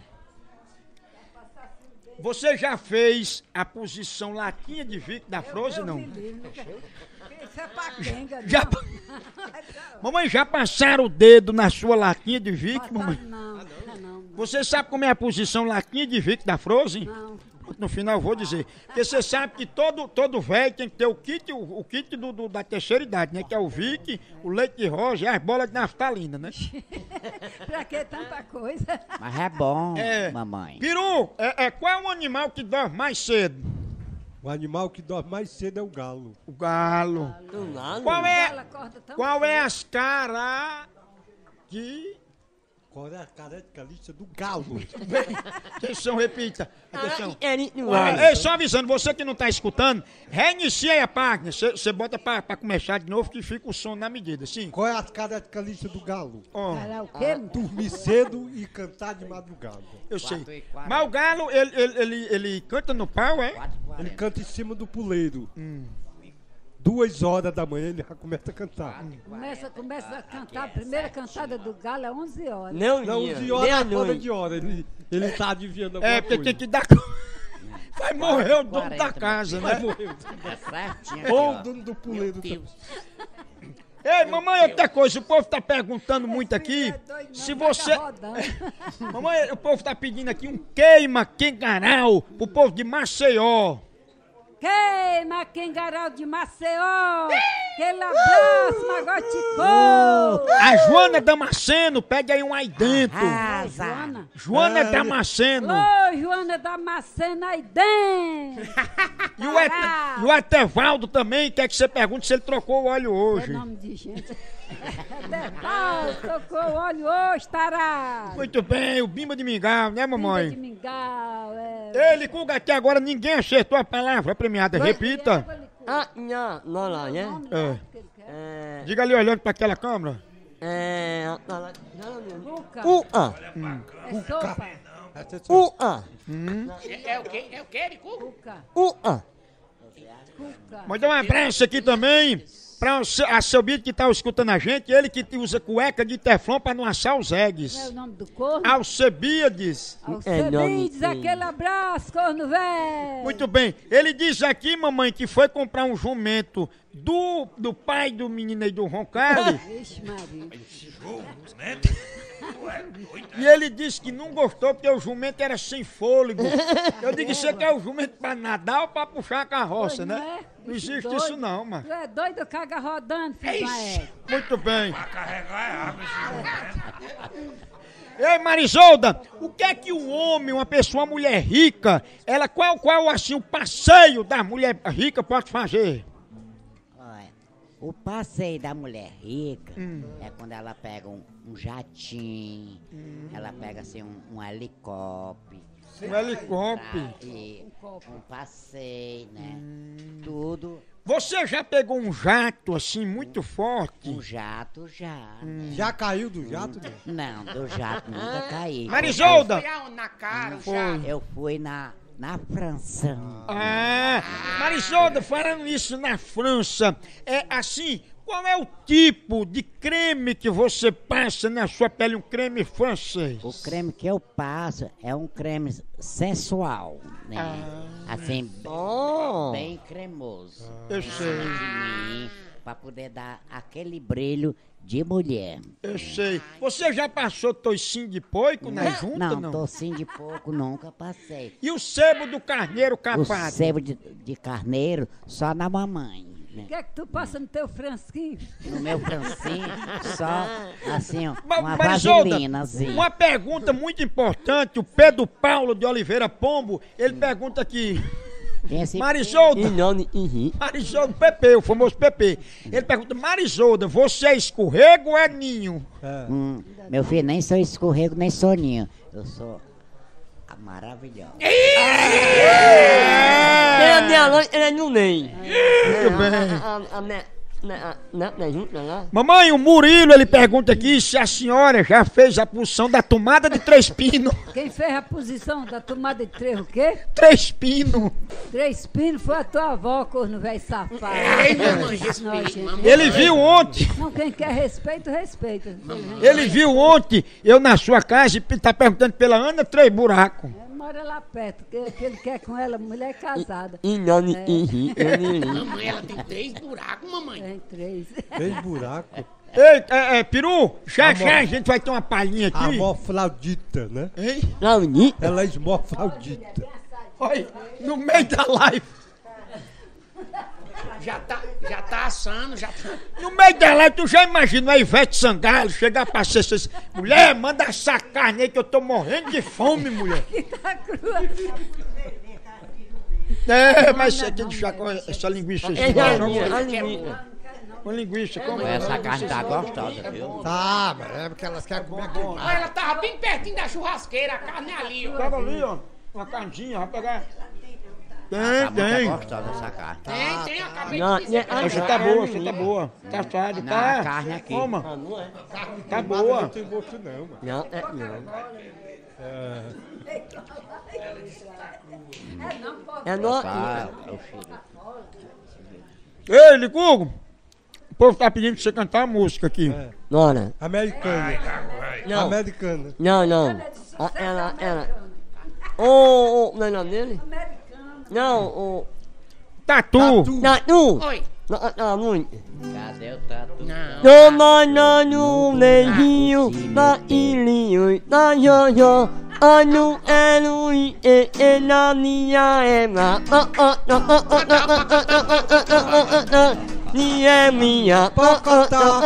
Você já fez a posição latinha de Vic da Frozen, não? Isso é pra quenga, não. Já... Mamãe, já passaram o dedo na sua latinha de Vic, Botar- mamãe? Não, não, não. Você sabe como é a posição latinha de Vic da Frozen? Não. No final eu vou dizer. Porque você sabe que todo, todo velho tem que ter o kit, o, o kit do, do- da terceira idade, né? Que é o Vic, o leite de rosa e as bolas de naftalina, né? Pra que tanta coisa? Mas é bom, É. mamãe. Peru, é, é, qual é o animal que dorme mais cedo? O animal que dorme mais cedo é o galo. O galo. Não, Qual Ela é, acorda tão qual é cedo. as caras que... Qual é a característica do galo? Atenção, repita. Atenção. Ele não Olha, vai. ei, só avisando, você que não tá escutando, reinicia aí a página. Você bota pra, pra começar de novo que fica o som na medida, sim? Qual é a característica do galo? Ó, Cara, o quê? Dormir cedo e cantar de madrugada. eu sei. e quatro. Mas o galo, ele, ele, ele, ele canta no pau, é? Ele canta em cima do puleiro. Duas horas da manhã ele já começa a cantar. Começa, começa a cantar, a primeira cantada do galo é onze horas. Não, Não, dia. de hora a fora Meia-noite. de hora. Ele, ele tá adivinhando alguma É, porque coisa. tem que dar... Vai morrer o dono da quarenta, casa, Vai né? morrer. É certinho aqui, Ou ó. o dono do puleiro. também. Ei, mamãe, outra coisa, o povo tá perguntando muito aqui. É doido, não, Se fica você... rodando. Mamãe, o povo tá pedindo aqui um queima quengaral pro povo de Maceió. Queima Quengaral de Maceió! Aquele abraço, Magoticô! A Joana Damasceno, pede aí um aí dentro. Arrasa. Joana! Joana Damasceno. Ô, Joana Damasceno aí dentro! E o, Et, e o Etevaldo também quer que você pergunte se ele trocou o óleo É hoje. nome de gente. Detal, tocou o óleo hoje, tarado! Muito bem, o Bimba de Mingau, né, Pinga de mamãe? mingau, é... Ele, Cuga, até agora ninguém acertou a palavra premiada. Repita. Ah, não, não, não, né? É. É, Diga ali olhando pra aquela câmera. é, não, não, não. Cuca, U, ah, é sopa, Essa é só- U, ah, É, é o quê? É o quê, Rico? cuca, U, ah. cuca. Mandar um abraço aqui também pra o seu- a seu Bito que tá escutando a gente. Ele que usa cueca de teflon pra não assar os Não é o eggs. nome do corno? Alcebiades. É nome Alcebides, feio. aquele abraço, corno velho! Muito bem. Ele diz aqui, mamãe, que foi comprar um jumento do, do pai do menino aí do Roncalli. Vixe, Maria. Né? Ué, doido. E ele disse que não gostou porque o jumento era sem fôlego. Eu digo, você quer o jumento pra nadar ou pra puxar a carroça, Não né? é? Não Bicho existe doido. isso não, mano. Tu é doido, caga rodando, filho da égua. Muito bem. Pra carregar é água esse jumento. Ei, Marisolda, o que é que um homem, uma pessoa, uma mulher rica, ela, qual, qual, assim, o passeio da mulher rica pode fazer? Olha, o passeio da mulher rica Hum. é quando ela pega um, um jatinho, ela pega assim um, um helicóptero. Um helicóptero. pra- e um passeio, né? Tudo. Você já pegou um jato, assim, muito forte? Um jato já. né? Já caiu do jato? Não? Não, do jato nunca caí. Marisolda! Foi aonde? Na cara, o jato. Eu fui na, na França. Ah, Marisolda, falando isso na França, é assim, qual é o tipo de creme que você passa na sua pele? Um creme francês? O creme que eu passo é um creme sensual, né? Ah. Assim, Oh. bem cremoso. Eu sei, De mim, pra poder dar aquele brilho de mulher. eu sei. Você já passou toicinho de porco na junta, Não, não? tocinho de porco nunca passei. E o sebo do carneiro O capado? sebo de, de carneiro só na mamãe, O né? que é que tu passa no teu fransquinho? No meu francinho, só assim, ó, Ma- uma Marisolda, vaselina, assim. uma pergunta muito importante. O Pedro Paulo de Oliveira Pombo, ele pergunta aqui. Tem esse Marisolda, E não, e Marisolda, P P, o famoso P P. Ele pergunta, Marisolda, você é escorrego ou é ninho? Hum, meu filho, nem sou escorrego, nem sou ninho. Eu sou a maravilhosa. é a minha mãe, ela não nem. Muito bem. A, a, a minha, na, na, na junta lá. Mamãe, o Murilo, ele pergunta aqui se a senhora já fez a punção da tomada de três pinos. Quem fez a posição da tomada de três o quê? Três pinos. Três pinos foi a tua avó, corno velho safado. Ei, mamãe, respeite, Nojento. mamãe. Ele viu ontem, Não, quem quer respeito, respeita. ele viu ontem, eu na sua casa, e tá perguntando pela Ana Três Buracos. Mora lá perto, que, que ele quer com ela, mulher casada. E não, e É. e eu nem. Mamãe, ela tem três buracos, mamãe. Tem três. Fez buraco. Ei, é, é, Peru, já Amor. já a gente vai ter uma palhinha A aqui. moflaudita, né? Hein? Launi. Ela é esmoflaudita. Olha, no meio da live. Já tá, já tá assando, já tá. No meio da live, tu já imagina a Ivete Sangalo chegar pra ser assim, mulher, manda essa carne aí que eu tô morrendo de fome, mulher. Tá crua. É, mas isso aqui de chaco, essa linguiça. É a minha, a é minha. Uma linguiça, como Essa carne tá gostosa, viu? Tá, mas é porque elas querem comer queimado. Olha, ela tava bem pertinho da churrasqueira, a carne é ali, ó. Tava ali, ó, uma carninha, vai pegar. Tem, Tá muito tem. gostosa essa carne. Tem, tem, acabei Não, de dizer. é a Essa tá boa, essa tá boa. Tá assado, Não, tá? a carne aqui. Toma, Ah, não é? tá Não boa. tem gosto não, mano. Não, é não. É não. Tá, é o filho. Ei, Licugo, o povo tá pedindo pra você cantar a música aqui. Não, não. Americana. Não, Americana. não, não. Ah, ela, ela. O, o, não é o nome dele? Não, o. Tatu. Tatu. Oi. Não, não, muito. Cadê o tatu? Não. Toma na no neguinho, na ilhinho, na yo anu elu e e na minha ema. Oh oh oh oh oh oh oh oh oh. Ni é minha pocotó.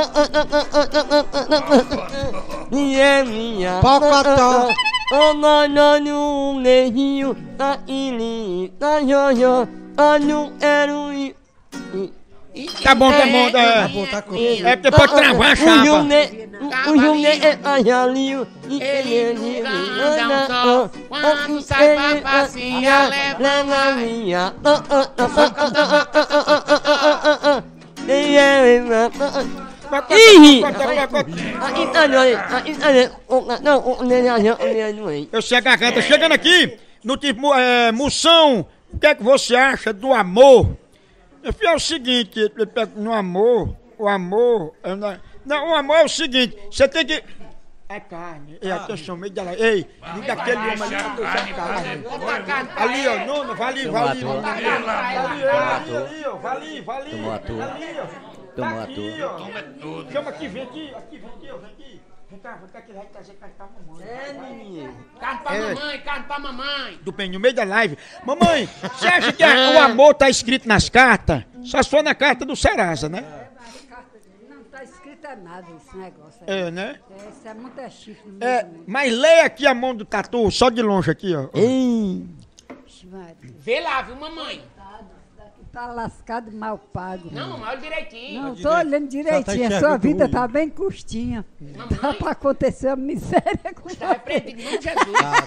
Ni é minha Pocotó. Toma na no neguinho, na ilhinho, na yo anu elu e Tá bom, tá bom, tá. Tá bom, tá com É porque pode travar a O chapa. Jumé, o Jumé é ajalio e Ele nunca anda um só. Quando sai pra passear, leva a minha. Ih! Eu sei a garganta. Chegando aqui, no tipo, é, Moção, o que é que você acha do amor? Eu fiz o seguinte, ele pega no amor, o amor... é na- Não, o amor é o seguinte, você tem que... É carne. Ei, atenção, meio dela. Ei, liga aquele homem ali pra deixar a carne. Bota a carne pra Ali, ó, ele. não, não, vai ali, vai ali. Tomou Vai ali, ali, ali, ali, ó, vai ali, vai ali. Tomou a tua. Ali, ó. Tomou Tá a aqui, tua. ó. Chama aqui, vem aqui, aqui, vem aqui, ó, vem aqui. Vem cá, vem cá, que ele vai trazer carne pra mamãe. Carne pra É. mamãe, carne pra mamãe. Do bem, no meio da live. Mamãe, você acha que a- o amor tá escrito nas cartas? Só se for na carta do Serasa, né? Não tá escrito nada esse negócio aí. É, né? É, isso é muito é chifre no É, meio do mas leia aqui a mão do tatu, só de longe aqui, ó. mundo. Vê lá, viu, mamãe? Tá lascado e mal pago. Não, mamãe, olha direitinho. Não, tô olhando direitinho. A enxergando sua vida ruim. tá bem custinha. Tá Mamãe. pra acontecer uma miséria com Tá repreendido em nome de Jesus. Tá, tá.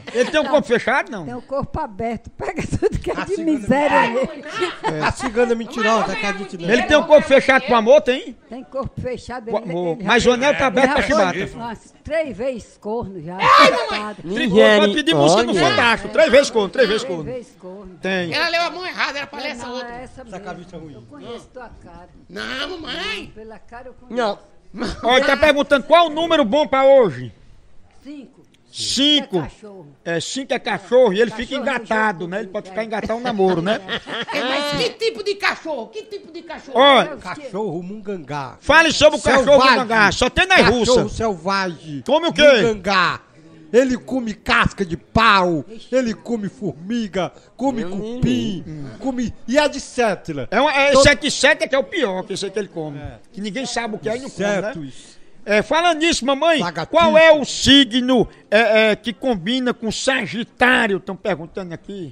Ele tem um corpo fechado, não? Tem o corpo aberto, pega tudo que é A de cigana- miséria nele. A cigana mentirosa, que a gente não. Ele tem um corpo fechado com amor, tem? Tem corpo fechado. Com Ele, amor. ele Mas o anel tá aberto pra já foi chibata. umas três vezes corno já. Ai, Tricô, pode pedir música no olha. Fantástico. Três vezes corno, três vezes Três corno. vezes corno. Tem. Ela leu a mão errada, era pra ler essa Não, outra. é essa mesmo. cabeça ruim. Eu conheço tua cara. Não, mamãe. Pela cara eu conheço. Não. Olha, ele tá perguntando qual o número bom pra hoje? Cinco. Cinco. É cachorro. É, cinco é cachorro e ele fica Cachorro engatado, jogo né? Ele comigo, pode é. ficar engatado um namoro, né? É, mas que tipo de cachorro? Que tipo de cachorro? Olha, Cachorro mungangá. fale sobre o cachorro Selvagem. do mangá. Só tem na Cachorro russa. selvagem. Come o quê? Mungangá. Ele come casca de pau, ele come formiga, come cupim, come e etcétera. É, uma, é esse aqui sete que é o pior, que esse aí que ele come. Que ninguém sabe o que é e não come, né? Insetos. É, falando nisso, mamãe, Lagartixa. qual é o signo é, é, que combina com Sagitário? Estão perguntando aqui.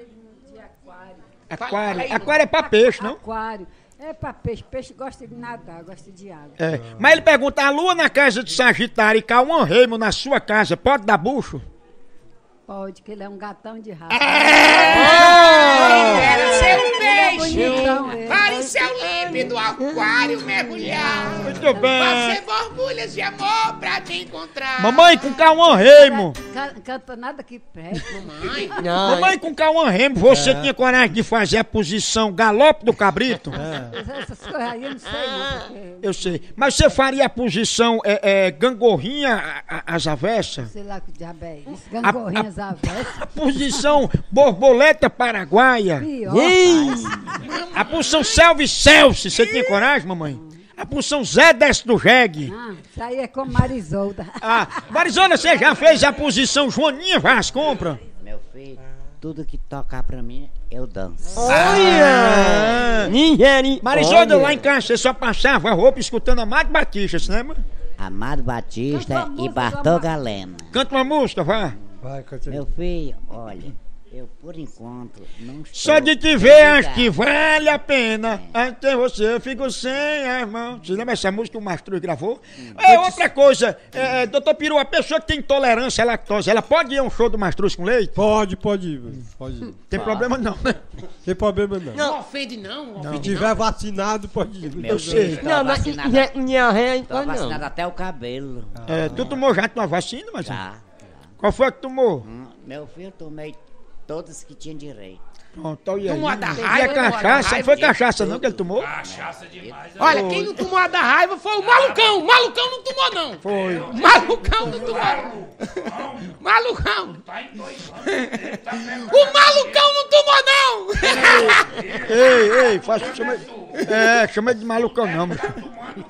Aquário. Aquário é pra peixe, não? Aquário. É pra peixe. Peixe gosta de nadar, gosta de água. É. Mas ele pergunta, a lua na casa de Sagitário e Cauã Raymond na sua casa, pode dar bucho? Pode, que ele é um gatão de raça. Era seu peixe. Bonitão ele. Para em seu límpido aquário mergulhar. Muito Fazer bem. borbulhas de amor pra te encontrar. Mamãe com Cauã Raymond. Ca- Canta nada que preste. Mamãe. Não. Mamãe com Cauã Raymond, você tinha coragem de fazer a posição galope do cabrito? Essas coisas aí eu não sei não. Porque Eu sei. Mas você faria a posição é, é, gangorrinha a- a- às avessas? sei lá que diabo é isso. Gangorrinhas avessas. A posição borboleta paraguaia? Pior. A posição Selvi Celsi, você tinha coragem, mamãe? A posição Zé desce do jegue. Ah, isso aí é com Marisolda. Ah, Marizona, você já fez a posição Joaninha Vaz Compra? Meu filho, tudo que tocar pra mim, eu danço. Ah. Nigeri. Marizona, lá em casa, você só passava a roupa escutando Amado Batista, você lembra? Amado Batista Canta uma e música, Bartol Amado. Galena. Canta uma música, vá. Vai, continua. Meu filho, olha, eu por enquanto não estou... Só de te ver, acho que vale a pena. Até você, eu fico sem as mãos. Você lembra essa música que o Mastruz gravou? É outra coisa, é, é, doutor Peru, a pessoa que tem intolerância à lactose, ela pode ir a um show do Mastruz com leite? Pode, pode ir, velho. Pode ir. Tem problema não, né? Tem problema não. Não ofende não, não Se ofende tiver vacinado, pode ir. Meu sei. filho, tô Não, mas vacinado, diarreia tô então vacinado não. até o cabelo. É, tu tomou já tua vacina, mas Já. qual foi a que tomou? Hum, Meu filho, tomei todas que tinha direito. Pronto, e aí? Tomou a da E raiva, a tomou a da cachaça? raiva, Foi de cachaça não que ele tomou? Olha, quem não tomou a da raiva foi o malucão. O malucão não tomou, não. Foi. O malucão não tomou. Malucão. O malucão não tomou, não. Ei, ei, faz, chama, é, chama ele de malucão não, meu filho.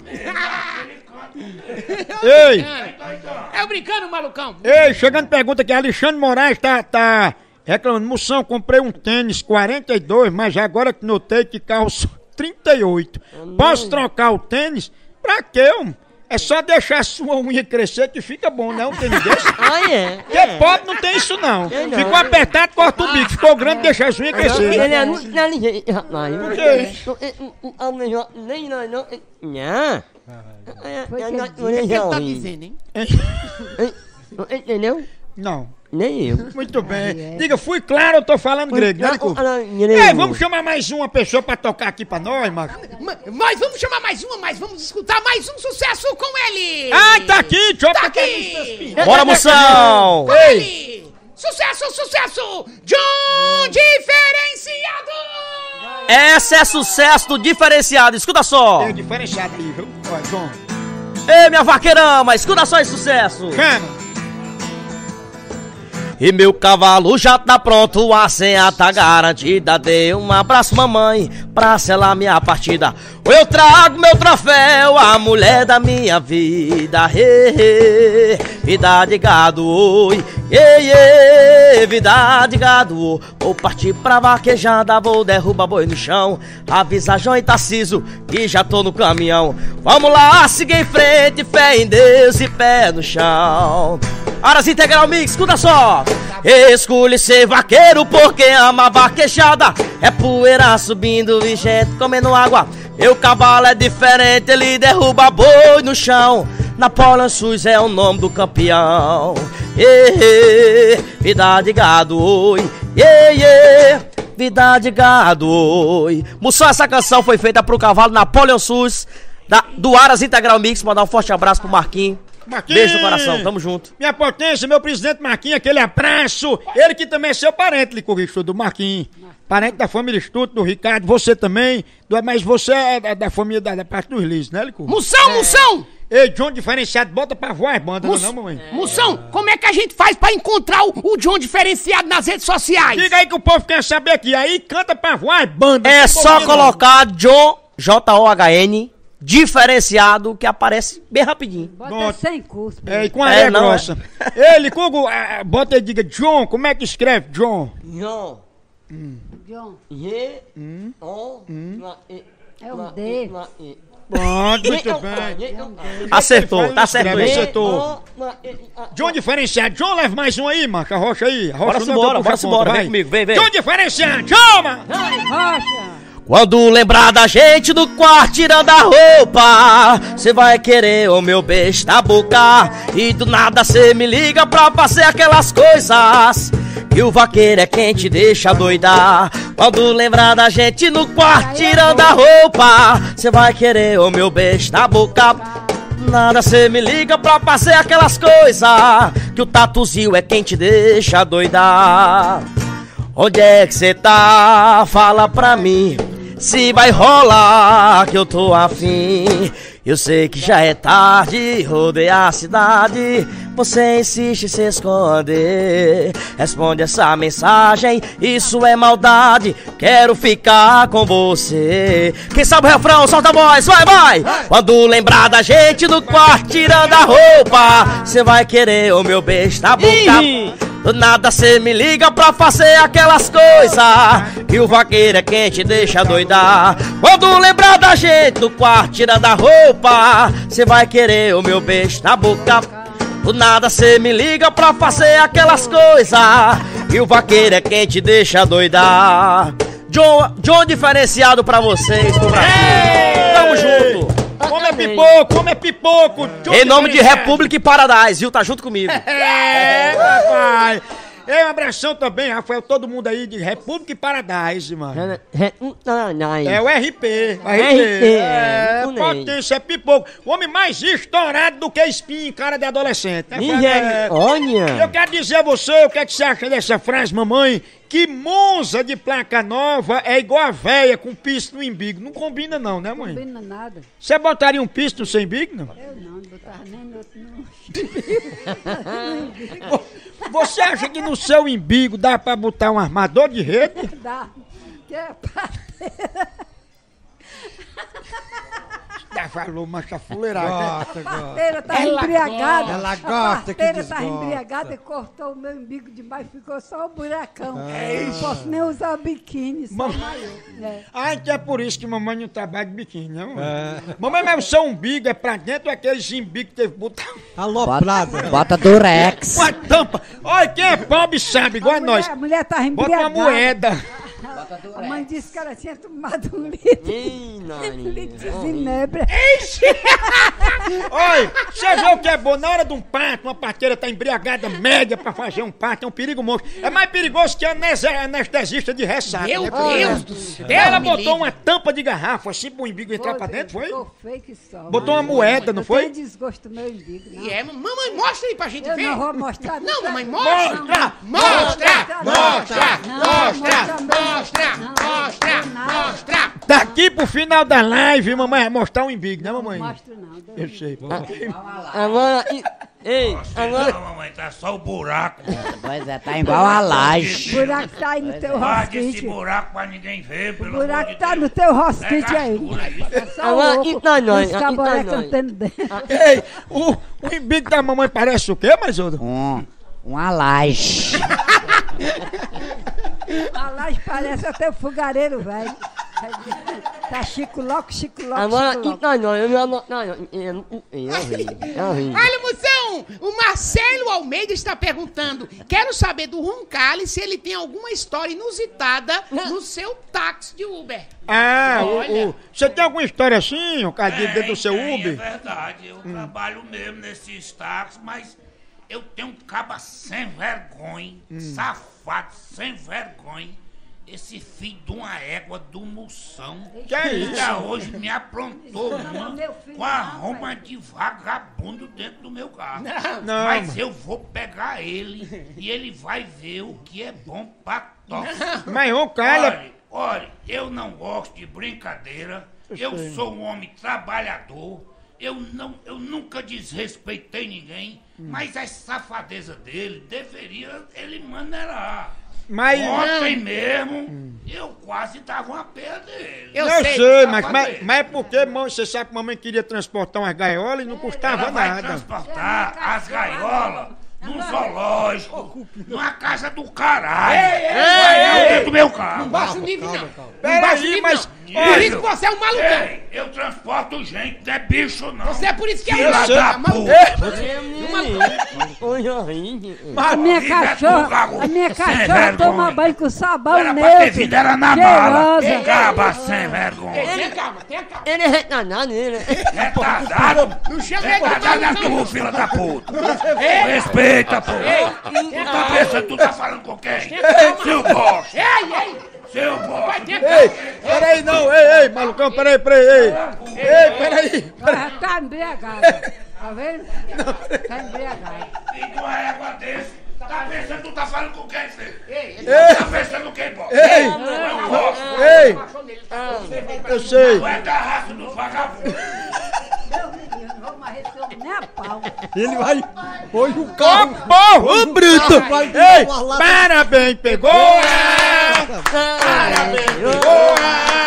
Ei, É o brincando, malucão. ei, chegando pergunta aqui, Alexandre Moraes tá, tá reclamando. Moção, comprei um tênis quarenta e dois, mas agora que notei que calço trinta e oito. Posso trocar o tênis? Pra quê, homem? É só deixar a sua unha crescer que fica bom, né? Um tênis desse. Ah, é? Porque pobre não tem isso não. Tem não. Ficou apertado, corta o bico. Ficou grande, deixa as unhas crescer. Ele é muito inteligente, rapaz. quê? Nem não, não. Não. Foi Eu que não- ele não O que ele tá não, dizendo, hein? Entendeu? Não. Nem eu. Muito bem. Diga, fui claro, eu tô falando grego, né? Nico? Ei, Ei, vamos chamar mais uma pessoa pra tocar aqui pra nós, macho. Ma- Mas vamos chamar mais uma, mas vamos escutar mais um sucesso com ele. Ai, tá aqui, deixa eu Tá pegar aqui. Bora, moção! Com ele. Sucesso, sucesso. John Diferenciado. Esse é sucesso do diferenciado, escuta só! É diferenciado aí, viu? Ó, João. Ei, minha vaqueirama, escuta só esse sucesso! Chama. E meu cavalo já tá pronto, a senha tá garantida. Dê um abraço, mamãe, pra selar minha partida. Eu trago meu troféu, a mulher da minha vida. Hey, hey, vida de gado, oi. Ei, ei, vida de gado, oi. Vou partir pra vaquejada, vou derrubar boi no chão. Avisa João e Tarciso que já tô no caminhão. Vamos lá, siga em frente, fé em Deus e pé no chão. Aras Integral Mix, escuta só. Escolhe ser vaqueiro porque ama vaquejada. É poeira subindo e gente comendo água. Meu cavalo é diferente, ele derruba boi no chão. Napoleão Sus é o nome do campeão. Ê, vida de gado, oi. Ê, ê, vida de gado, oi. Moção, essa canção foi feita pro cavalo Napoleão Sus, da, do Aras Integral Mix. Mandar um forte abraço pro Marquinhos. Marquinhos, beijo no coração, tamo junto. Minha potência, meu presidente Marquinhos, aquele abraço. Ele que também é seu parente, Licoriço, do Marquinhos. Parente da família Estuto, do Ricardo, você também. Do, mas você é da, da família da, da parte dos Lisos, né, Licoriço? Moção, é. moção! Ei, John Diferenciado, bota pra voar as bandas, Mus- não, não, mamãe? É. Moção, como é que a gente faz pra encontrar o, o John Diferenciado nas redes sociais? Diga aí que o povo quer saber aqui. Aí canta pra voar as bandas. É Tem só bobeira, colocar John, J O H N, Diferenciado, que aparece bem rapidinho. Bota Pronto. sem curso. É, e com a É, é, não, grossa. Ele, Cugo, ah, bota aí e diga, John, como é que escreve John? John. John, Ye, on, é um D. Pronto, muito bem. Acertou, tá certo Escreve, aí. acertou. John Diferenciado. John, leva mais um aí, macho. Arrocha aí. Arrocha Bora o embora, meu, bora puxa embora, ponta, vem vai. comigo, vem, vem. John Diferenciado, chama! Rocha. Quando lembrar da gente do quarto tirando a roupa, cê vai querer o meu beijo na boca. E do nada cê me liga pra fazer aquelas coisas que o vaqueiro é quem te deixa doidar. Quando lembrar da gente no quarto tirando a roupa, cê vai querer o meu beijo na boca. Do nada cê me liga pra fazer aquelas coisas que o tatuzinho é quem te deixa doidar. Onde é que cê tá? Fala pra mim se vai rolar, que eu tô afim. Eu sei que já é tarde, rodei a cidade. Você insiste em se esconder. Responde essa mensagem, isso é maldade. Quero ficar com você. Quem sabe o refrão, solta a voz, vai, vai. Quando lembrar da gente no quarto tirando a roupa, cê vai querer o meu beijo na boca. Do nada cê me liga pra fazer aquelas coisas que o vaqueiro é quem te deixa doidar. Quando lembrar da gente no quarto tirando a roupa, cê vai querer o meu beijo na boca. Do nada cê me liga pra fazer aquelas coisas que o vaqueiro é quem te deixa doidar. John, John Diferenciado pra vocês do Brasil. Tamo junto. Como é pipoco, como é pipoco. John Em nome de Diferenciado. República e Paradise, viu? Tá junto comigo. É, papai. É um abração também, Rafael, todo mundo aí de República e Paradise, mano. É o R P. O R P. R P, É, o Ney. potência, é pipoco. O homem mais estourado do que espinho em cara de adolescente. Né, Ninguém- é. olha. Eu quero dizer a você, o que, é que você acha dessa frase, mamãe? Que Monza de placa nova é igual a véia com pisto no embigo. Não combina não, né, mãe? Não combina nada. Você botaria um pisto no seu embigo, não? Eu não, não botava nem no outro, não. Você acha que no seu embigo dá pra botar um armador de rede? Dá. Que é parteira. Já falou, mas tá fuleirada. Gosta, A gosta. parteira tá Ela embriagada. gosta. Ela A gosta que parteira tá desgosta. embriagada e cortou o meu embigo demais, ficou só o buracão. Não posso nem usar o biquíni, só Mam- o maiô. É. Ah, então é por isso que mamãe não trabalha de biquíni, não? Mamãe, mas o seu umbigo é pra dentro ou é aqueles umbigos que teve que botar Aloprada. Bota Durex. uma tampa? Olha, quem é pobre sabe, igual a, A mulher, nós. a mulher tá Bota embriagada. uma moeda. A mãe disse que ela tinha tomado um litro. Um litro de ginebra. Olha, você vê o que é bom? Na hora de um parto, uma parteira tá embriagada média pra fazer um parto, é um perigo monstro. É mais perigoso que a anese- anestesista de ressaca. Meu né? Deus do céu. Ela me botou livre. uma tampa de garrafa assim pro umbigo entrar pra dentro, foi? Ficou feio que só. Botou uma moeda, não foi? Não tem desgosto no meu umbigo, não. E é, mamãe, mostra aí pra gente Eu ver. não vou mostrar. Não, mamãe, Não, mostra. Mostra! Mostra! não, Mostra! não, Mostra! não, Mostra! não, Mostra! não. Mostra! Daqui pro final da live, mamãe vai mostrar um umbigo, né, mamãe? Não mostro não. Deus Eu me sei. Agora, e- ei, agora, Não, mamãe, tá só o buraco. Pois é, tá igual a laje. O buraco tá aí no teu Guarde esse rosquite. buraco pra ninguém ver, O pelo amor buraco de tá Deus. no teu rosquite aí. gastura isso. É só Agora, louco. e nós, nós, Os e caboré nós, nós. cantando dentro. Ei, o, o umbigo da mamãe parece o quê, mais outro? Um, uma laje. A laje parece até o fogareiro, velho. Tá chico-loco, chico-loco, Agora, chico-loco. então, não, eu não, não, eu eu eu ri, eu ri. Olha, moção, o Marcelo Almeida está perguntando, quero saber do Roncalli se ele tem alguma história inusitada no seu táxi de Uber. Ah, o- Olha. o- você tem alguma história assim, o cara, de- Tem, do seu tem, Uber? É verdade, eu trabalho mesmo nesses táxis, mas eu tenho um caba sem vergonha, safado, sem vergonha. Esse filho de uma égua do Moção. Que é isso? Até hoje me aprontou Não, uma meu filho, com a não, roma de vagabundo dentro do meu carro. Não, Mas mano. eu vou pegar ele e ele vai ver o que é bom pra tosse. Mas o cara... Olha, olha, eu não gosto de brincadeira. Eu sou um homem trabalhador. Eu, não, eu nunca desrespeitei ninguém. Mas a safadeza dele deveria ele maneirar. Mas... Ontem mesmo, eu quase dava uma pé dele. Eu Eu sei, sei, mas, mas, safadeza. mas é porque mãe, você sabe que mamãe queria transportar umas gaiolas e não custava Ela vai nada. transportar as gaiolas num zoológico, numa casa do caralho. Vai dentro do meu carro. Não baixa o nível, não. Não Pera baixa o aí, nível, mas- não. Por isso que você é um malucão. Ei, eu transporto gente, não é bicho não. Você é por isso que é um Filha maluco. da é maluco. puta. Hoje eu ri. A minha Filha do cachorra, gago, a minha sem cachorra vergonha. toma banho com sabão Era pra ter neutro, vindo, era na mala. cheirosa. Caba sem vergonha. Ei, tenha calma, tenha calma. Ele é retardado, ele. Retardado. Não chama ele de Retardado é maluco, não. tu, filha da puta. Respeita, pô. Tu tá pensando, tu tá falando com quem? Seu bosta. Ei, ei. Seu bosta. Vai ter Ei, calma. peraí não, ei, ei, malucão, peraí, peraí, ei. Ei, peraí. Ela tá embriagada. Tá vendo? Tá embriagada. Filho de uma égua desse. Tá pensando, tu tá falando com quem, filho? Ei, ele Ei, Tá pensando quem, pô? ei, Eu gosto. ei, baixou nele. eu sei. Tu é da raça do vagabundo. Meu menino, não vou mais receber nem a pau. Ele vai. Hoje o Ô, carro. porra, bruto. vai Ei, uma lata- parabéns, pegou. Parabéns, pegou.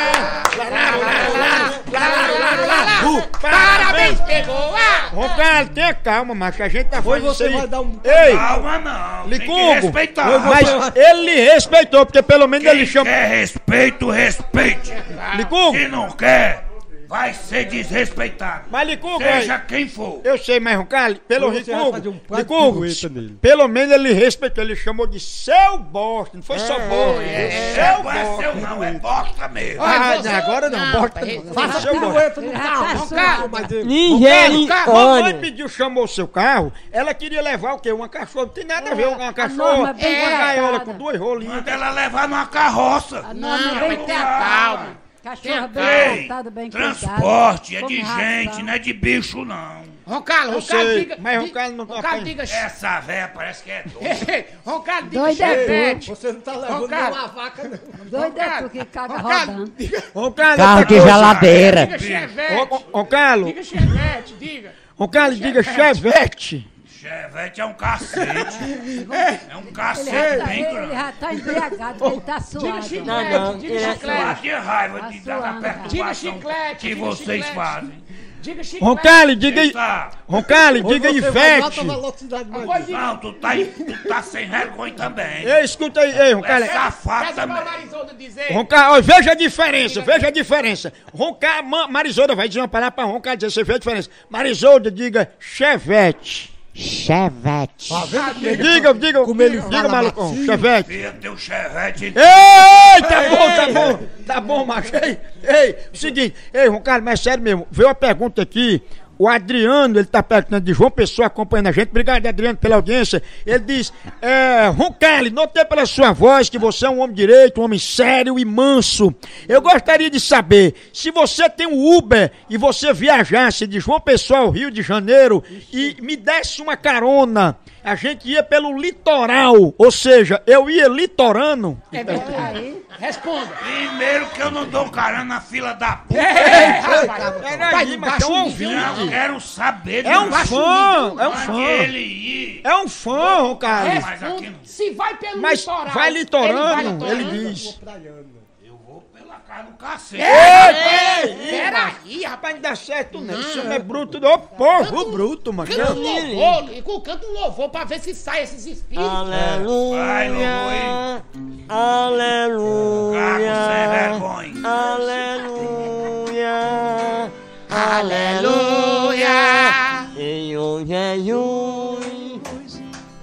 Parabéns, pegou. Ah. Roncalho, tenha calma, macho, a gente tá Hoje fazendo isso você aí. vai dar um. Ei, Calma não. Tem que Licungo, respeitar. mas ele lhe respeitou, porque pelo menos ele Quem chama... quer respeito, respeite. Licungo, Se não quer, vai ser desrespeitado. mas Licungo, Seja aí, quem for. eu sei, mas Roncalho, pelo Hoje você vai Licungo, fazer um prato de Licungo, pirueta nele. pelo menos ele respeitou, ele chamou de seu bosta, não foi só bosta, É, seu não é seu bosta. não, é bosta mesmo. Ah, você- agora não, Não, bosta pai, não. Faça Seu bosta. pirueta no Ele já carro. tá no suado. carro, mas ele- Mamãe Misericórdia. pediu, chamou o seu carro, ela queria levar o quê? Uma cachorra, não tem nada a ver, uma norma cachorra, é bem uma gaiola tratada. com dois rolinhos. Manda ela levar numa carroça. A Não, norma é bem mas tenha tratada. calma. Cachorra bem Ei, tratada, bem cuidada. transporte é de come ração. gente, não é de bicho não. Roncalho, Eu Roncalho, sei, diga. mas di- Roncalho não tá Roncalho, bem. diga. Essa véia parece que é doida. Ei, Roncalho, diga Doida é chevette. Você não tá levando Roncalho. nenhuma vaca, não. Doido é tu que caga Roncalho, rodando. diga, Roncalho, Carro outra de coisa. geladeira. diga chevette. Ô, Roncalho, Diga chevette, diga. Roncalho, diga chevette. Chevette é um cacete. É um Ele cacete já, tá, bem ele grande. já tá embriagado, ele tá Diga suado. chiclete, Não, não, diga ele é chiclete. Lá de raiva de, da, da suando, cara. Diga perturbação chiclete, que diga vocês chiclete. fazem. Diga chiclete. Roncalho, diga aí. Tá. Roncalho, Hoje diga você vai em alta Ivete. velocidade, mas- Pode diga. Não, tu tá, tu tá sem vergonha também. Ei, escuta aí, ei, É Roncalho. safado Pede pra também. Marisolda dizer. Roncalho, ó, veja a diferença, veja a diferença. Roncalho, Ma- Marisolda vai dizer uma palavra pra Roncalho dizer, você vê a diferença. Marisolda, diga chevette. Chevette. Diga, diga, Como ele diga, fala malucão, macio. chevette. Fia teu chevette. Ei, tá bom, tá bom, tá bom, macho. Ei, ei, seguinte, ei, Roncalho, mas sério mesmo, veio uma pergunta aqui. O Adriano, ele tá perguntando de João Pessoa acompanhando a gente. Obrigado, Adriano, pela audiência. Ele diz, é, Roncalho, notei pela sua voz que você é um homem direito, um homem sério e manso. Eu gostaria de saber, se você tem um Uber e você viajasse de João Pessoa ao Rio de Janeiro e me desse uma carona, a gente ia pelo litoral, ou seja, eu ia litorando. É verdade. Responda. Primeiro que eu não dou carona na fila da puta. É, rapaz. Peraí, mas baixa é um o ouvinte. Não quero saber. É um não. fã, é um Mande fã. ele ir. É um fã, Roncalho. Mas aqui não. Se vai pelo Mas litoral. vai litorando, ele ele vai litorando. diz. Eu vou pela cara do cacete. Peraí, rapaz. Rapaz, não dá certo não. Isso não é bruto, não. Ô, povo bruto, mano. Canta um louvor, Lico, canta um louvor pra ver se sai esses espíritos. Vai, Aleluia. Cago sem Aleluia. vergonha. Aleluia.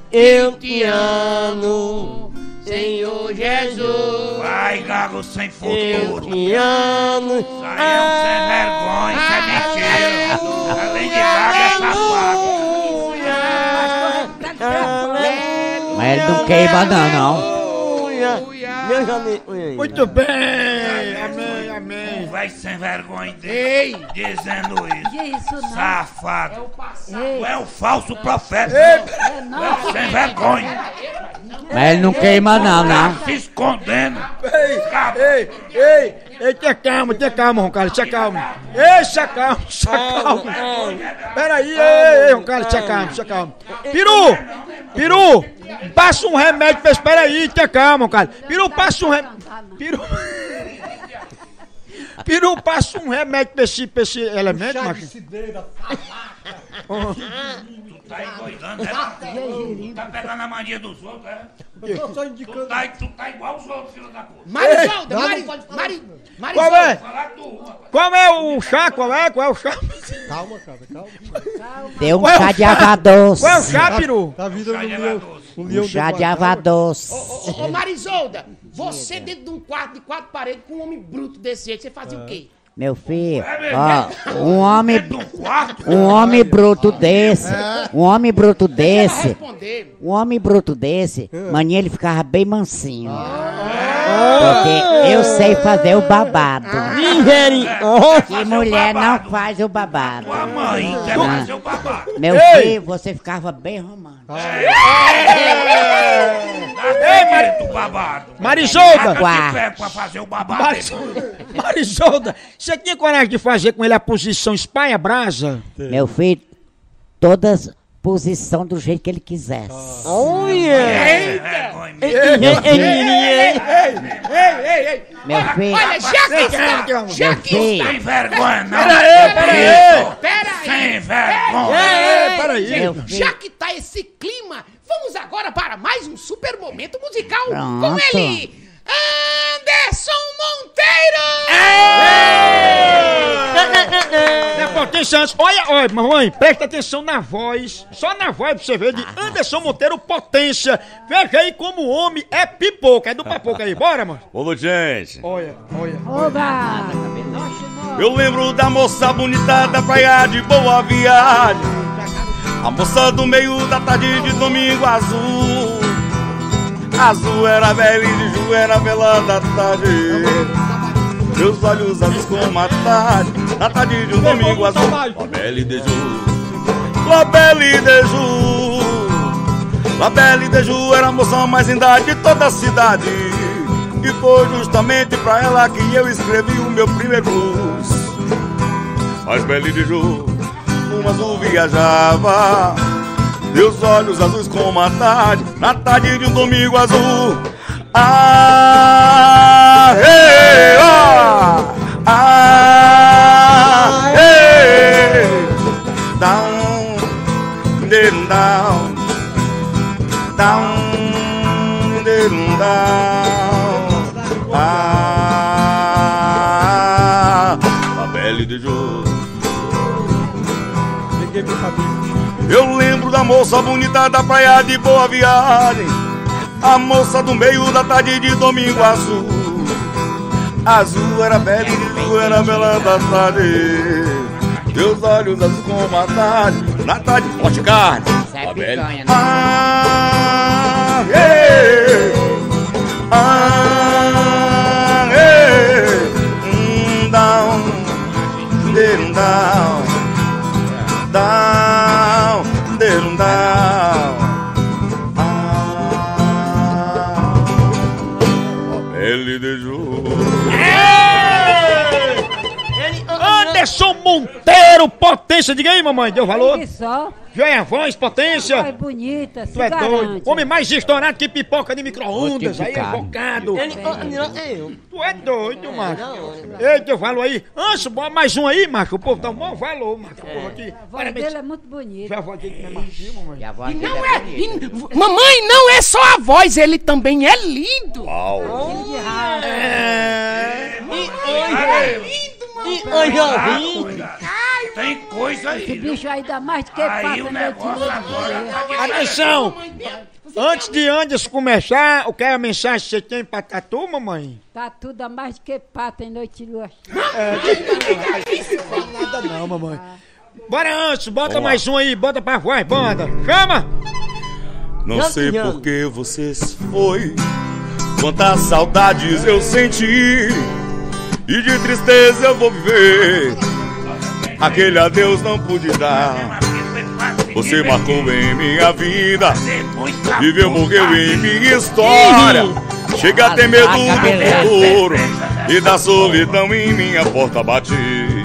eu te amo, Senhor Jesus. Vai, gago sem Eu futuro. te amo. Isso aí é um sem vergonha, isso é mentira. Além de gago, é safado. Mas ele não queima não, não. Meus amigos. Muito bem, amém, amém. Vai sem vergonha Ei. dele, dizendo isso. Que isso não. Safado. Ei, Tu é o falso profeta. é Tu não. é sem vergonha. Mas ele não queima não, não. Tá se escondendo. Cabo. Ei, ei, ei, tenha calma, tenha calma, Roncalho, se acalma. Ei, se acalma, se acalma. Peraí, ei, ei, Roncalho, se acalma, se acalma. Peru, Peru, passa um remédio pra esse, peraí, tenha calma, Roncalho. Peru, passa um remédio. Peru. Peru, passa um remédio pra esse, pra esse elemento, Chá de macho. cidreira. Tu tá endoidando, né? Tu tá pegando a mania dos outros, é? Eu tô só Tu indicando. tá, tu tá igual os outros, filho da puta. Marisolda, Ei, Mari, dá- Mari, Mari, Qual é? Falar tu, rapaz. Qual é o chá? Qual é? Qual é o chá? Calma, cara, calma. Deu um Qual é o chá de chá? ava doce. Qual é o chá, Peru? Tá vindo um Chá de leão. avadoce. Um Um leão chá de devagar. ava doce. Ô, ô, Marisolda, você dentro de um quarto de quatro paredes com um homem bruto desse jeito, você fazia o quê? Meu filho, É mesmo? ó, um homem, Dentro de um quarto? um homem bruto desse, um homem bruto Ela desse, responder. um homem bruto desse, maninho ele ficava bem mansinho. Porque eu sei fazer o babado. E mulher não faz o babado. Tua mãe quer fazer o babado. Meu Ei! filho, você ficava bem romântico. Ei, Marito, babado. Marisolda! Eu te pego pra fazer o babado. Marisolda, Marisolda, você tinha coragem de fazer com ele a posição espalha brasa? Meu filho, todas posição do jeito que ele quisesse. Olha! É, vergonha, meu. Meu filho, Olha, já que está, já meu que filho, Sem vergonha, não. Peraí, peraí! Pera aí. Sem vergonha. É, peraí! meu Já filho. que tá esse clima, vamos agora para mais um super momento musical Pronto. com ele, Anderson Monteiro! É potência antes. Olha, olha, mamãe, presta atenção na voz. Só na voz pra você ver de Anderson Monteiro Potência. Veja aí como o homem é pipoca. É do papoca aí, bora, mano. Ô, Lu, gente, Olha, olha. Oba! eu lembro da moça bonita da praia de Boa Viagem. A moça do meio da tarde de domingo azul. Azul era velha e de Ju era bela da tarde. Meus olhos azuis como a tarde, na tarde de um domingo azul. La Belle de Ju, La Belle de Ju, La Belle de Ju era a moça mais linda de toda a cidade. E foi justamente pra ela que eu escrevi o meu primeiro blues. Mas Belle de Ju, no azul viajava, meus olhos azuis como a tarde, na tarde de um domingo azul. Ah, hey, ah, ah, hey, down, down, down, down, down, ah, a Belle de Ju. Ninguém me sabia. Eu lembro da moça bonita da praia de Boa Viagem, a moça do meio da tarde de domingo azul. Azul era bela e azul era bela da tarde. Meus olhos azuis como a tarde, na tarde forte carne. Isso é A Belle- picanha, né? Ah, hey, ah, hey, hum, down, down, down, down, down. Ele de Ju. Anderson Monteiro Potência. Diga aí, mamãe, deu valor? Que só. Joia voz, potência. Foi bonita, se Tu é doido. garante. Homem mais estourado que pipoca de micro-ondas. Aí é Notificado. bocado. Ele, eu. Tu é doido, macho. Eita, eu falo aí. Anso, bora mais um aí, macho. O povo dá um bom valor, macho. O povo aqui. A voz Parabéns. dele é muito bonita. Já a voz dele não é macio, mamãe. E a voz E dele não é é, bonita. e- mamãe, não é só a voz, ele também é lindo. Filho de raiva. É. Cuidado, E hoje eu vim. Tem tem coisa aí. Esse viu? bicho aí dá mais do que Aí passa o a noite negócio toda. agora... Atenção! Antes de Anderson começar, eu quero a mensagem que você tem pra Tatu, mamãe? Tá tudo a mais do que pata em noite de lua. Nada não, mamãe. Bora, Anderson, bota mais um aí, bota pra voz, banda. Chama! Não sei por que você se foi, quantas saudades eu senti, e de tristeza eu vou viver, aquele adeus não pude dar. Você marcou em minha vida, viveu, morreu em minha história. Chega a ter medo do futuro e da solidão em minha porta bater.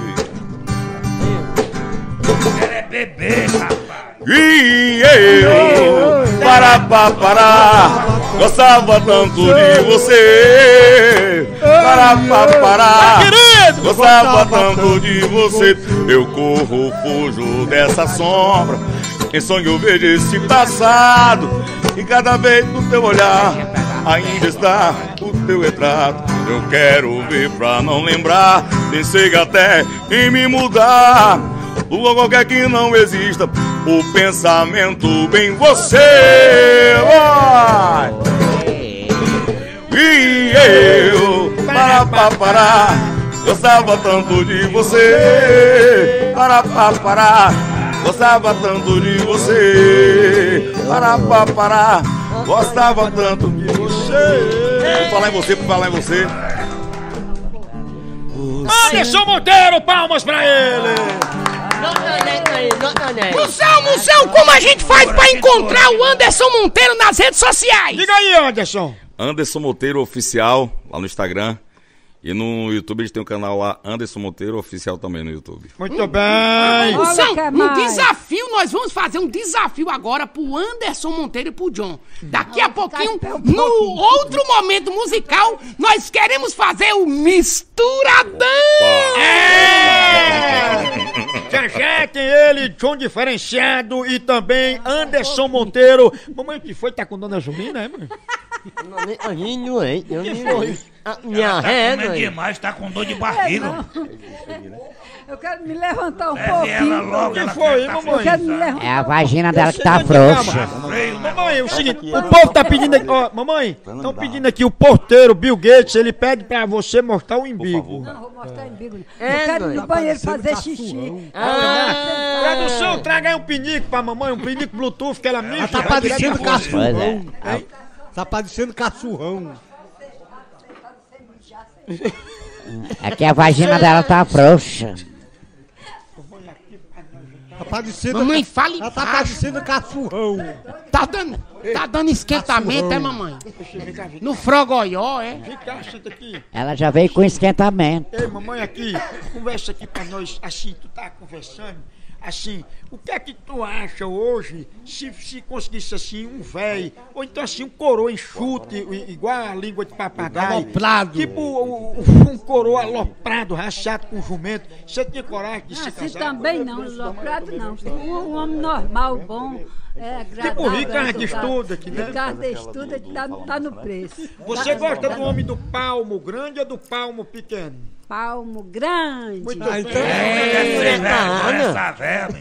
É bebê, rapaz. E eu, para, para, para, gostava tanto de você. Para, para, para, gostava tanto de você. Eu corro, fujo dessa sombra, em sonho vejo esse passado, e cada vez no teu olhar ainda está o teu retrato. Eu quero ver pra não lembrar, pensei até em me mudar. Logo qualquer que não exista o pensamento em você. Vai! E eu, para, para, para, gostava tanto de você. Para, para, para, gostava tanto de você. Para, para, para, gostava tanto de você. Vou falar em você, vou falar em você. Anderson Monteiro, palmas pra ele! Moção, moção, como a gente faz pra encontrar o Anderson Monteiro nas redes sociais? Diga aí, Anderson! Anderson Monteiro Oficial, lá no Instagram. E no YouTube eles têm um canal lá, Anderson Monteiro Oficial também no YouTube. Muito bem! Moção, Olha, um mais. desafio, nós vamos fazer um desafio agora pro Anderson Monteiro e pro John. Daqui a pouquinho, no outro momento musical, nós queremos fazer o Misturadão! É! Já já tem ele, John Diferenciado e também Anderson Monteiro. Mamãe, o que foi? Tá com Dona Jumina, é, mãe? Ela tá comendo demais, tá com dor de barriga. Eu quero me levantar um Leve ela pouquinho. logo, O que ela foi, quer tá mamãe? Eu quero me levantar. É a vagina dela que tá Você frouxa. freio, né? Mamãe, é o seguinte, o povo tá pedindo aqui, ó, mamãe, estão pedindo aqui, o porteiro Bill Gates, ele pede pra você mostrar o umbigo. Não, vou mostrar em bico. Eu quero ir no banheiro fazer xixi. Produção, traga aí um pinico pra mamãe, um pinico Bluetooth que ela mija. Tá parecendo Pois cachorrão. é. Tá parecendo cachorrão. É que a vagina dela tá frouxa. Tá parecendo. Mamãe, fale Ela tá baixo. parecendo cachorrão. Tá dando, tá dando esquentamento, é, mamãe? No frogoió, é? Vem cá, senta aqui. Ela já veio com esquentamento. Ei, mamãe, aqui, conversa aqui pra nós, assim, tu tá conversando, assim, o que é que tu acha hoje, se, se conseguisse, assim, um véi, ou então, assim, um coroa enxute, i- igual a língua de papagaio, Aloprado. tipo o- o- um coroa aloprado, rachado com jumento, você tinha coragem de se Assim casar? também não, loprado não. Um, um homem normal, bom, é agradável. Tipo o Ricardo educado. Estuda aqui, né? Ricardo Estuda tá, tá no preço. Você Tá- gosta tá do no homem do palmo grande ou do palmo pequeno? palmo grande. Muito Ah, bem. então- É, vergonha essa velha.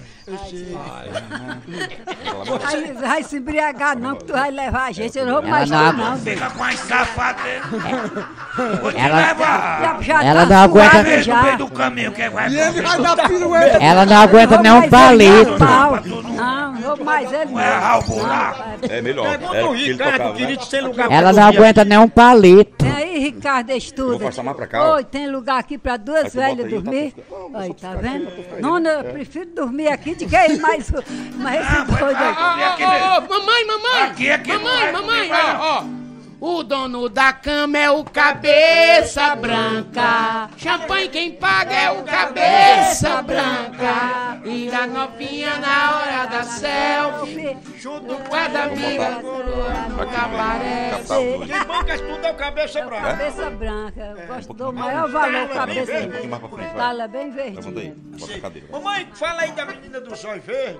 Vai, vai se embriagar não, que tu vai levar a gente. Eu não vou Ela mais não- tu não. Fica com as safadeiras. Vou te Ela- levar. Já, já Ela tá não aguenta- suave No já. meio do caminho, quem vai E ele vai dar pirueta. Ela não aguenta nem um palito. Não, não vou mais ele Não é errar o buraco. É melhor. Pergunta Era o o que ele Ricardo, tocava, né? querido, sem lugar pra Ela não dormir aguenta nem um palito. Tem aí, Ricardo Estuda. Vou passar mais pra cá, ó. Oi, tem lugar aqui pra duas tu bota velhas aí, tá dormir? Oi, tá vendo? Não, eu prefiro dormir aqui de que ir mais, mais Ah, esse doido aqui. E aqui Ô, dentro? ô, mamãe, mamãe! Aqui, aqui não mamãe, vai, mamãe, não vai, ó, ó. O dono da cama é o cabeça branca. Champanhe quem paga é o cabeça branca. E a novinha na hora da selfie. No quadro amiga. cabaré. Quem banca tudo é o cabeça branca. Cabeça branca. Eu gosto do maior valor, cabeça Um pouquinho mais pra frente, vai. Tala bem Levanta aí, verdinha. bota a cadeira. Mamãe, fala aí da menina do zóio verde.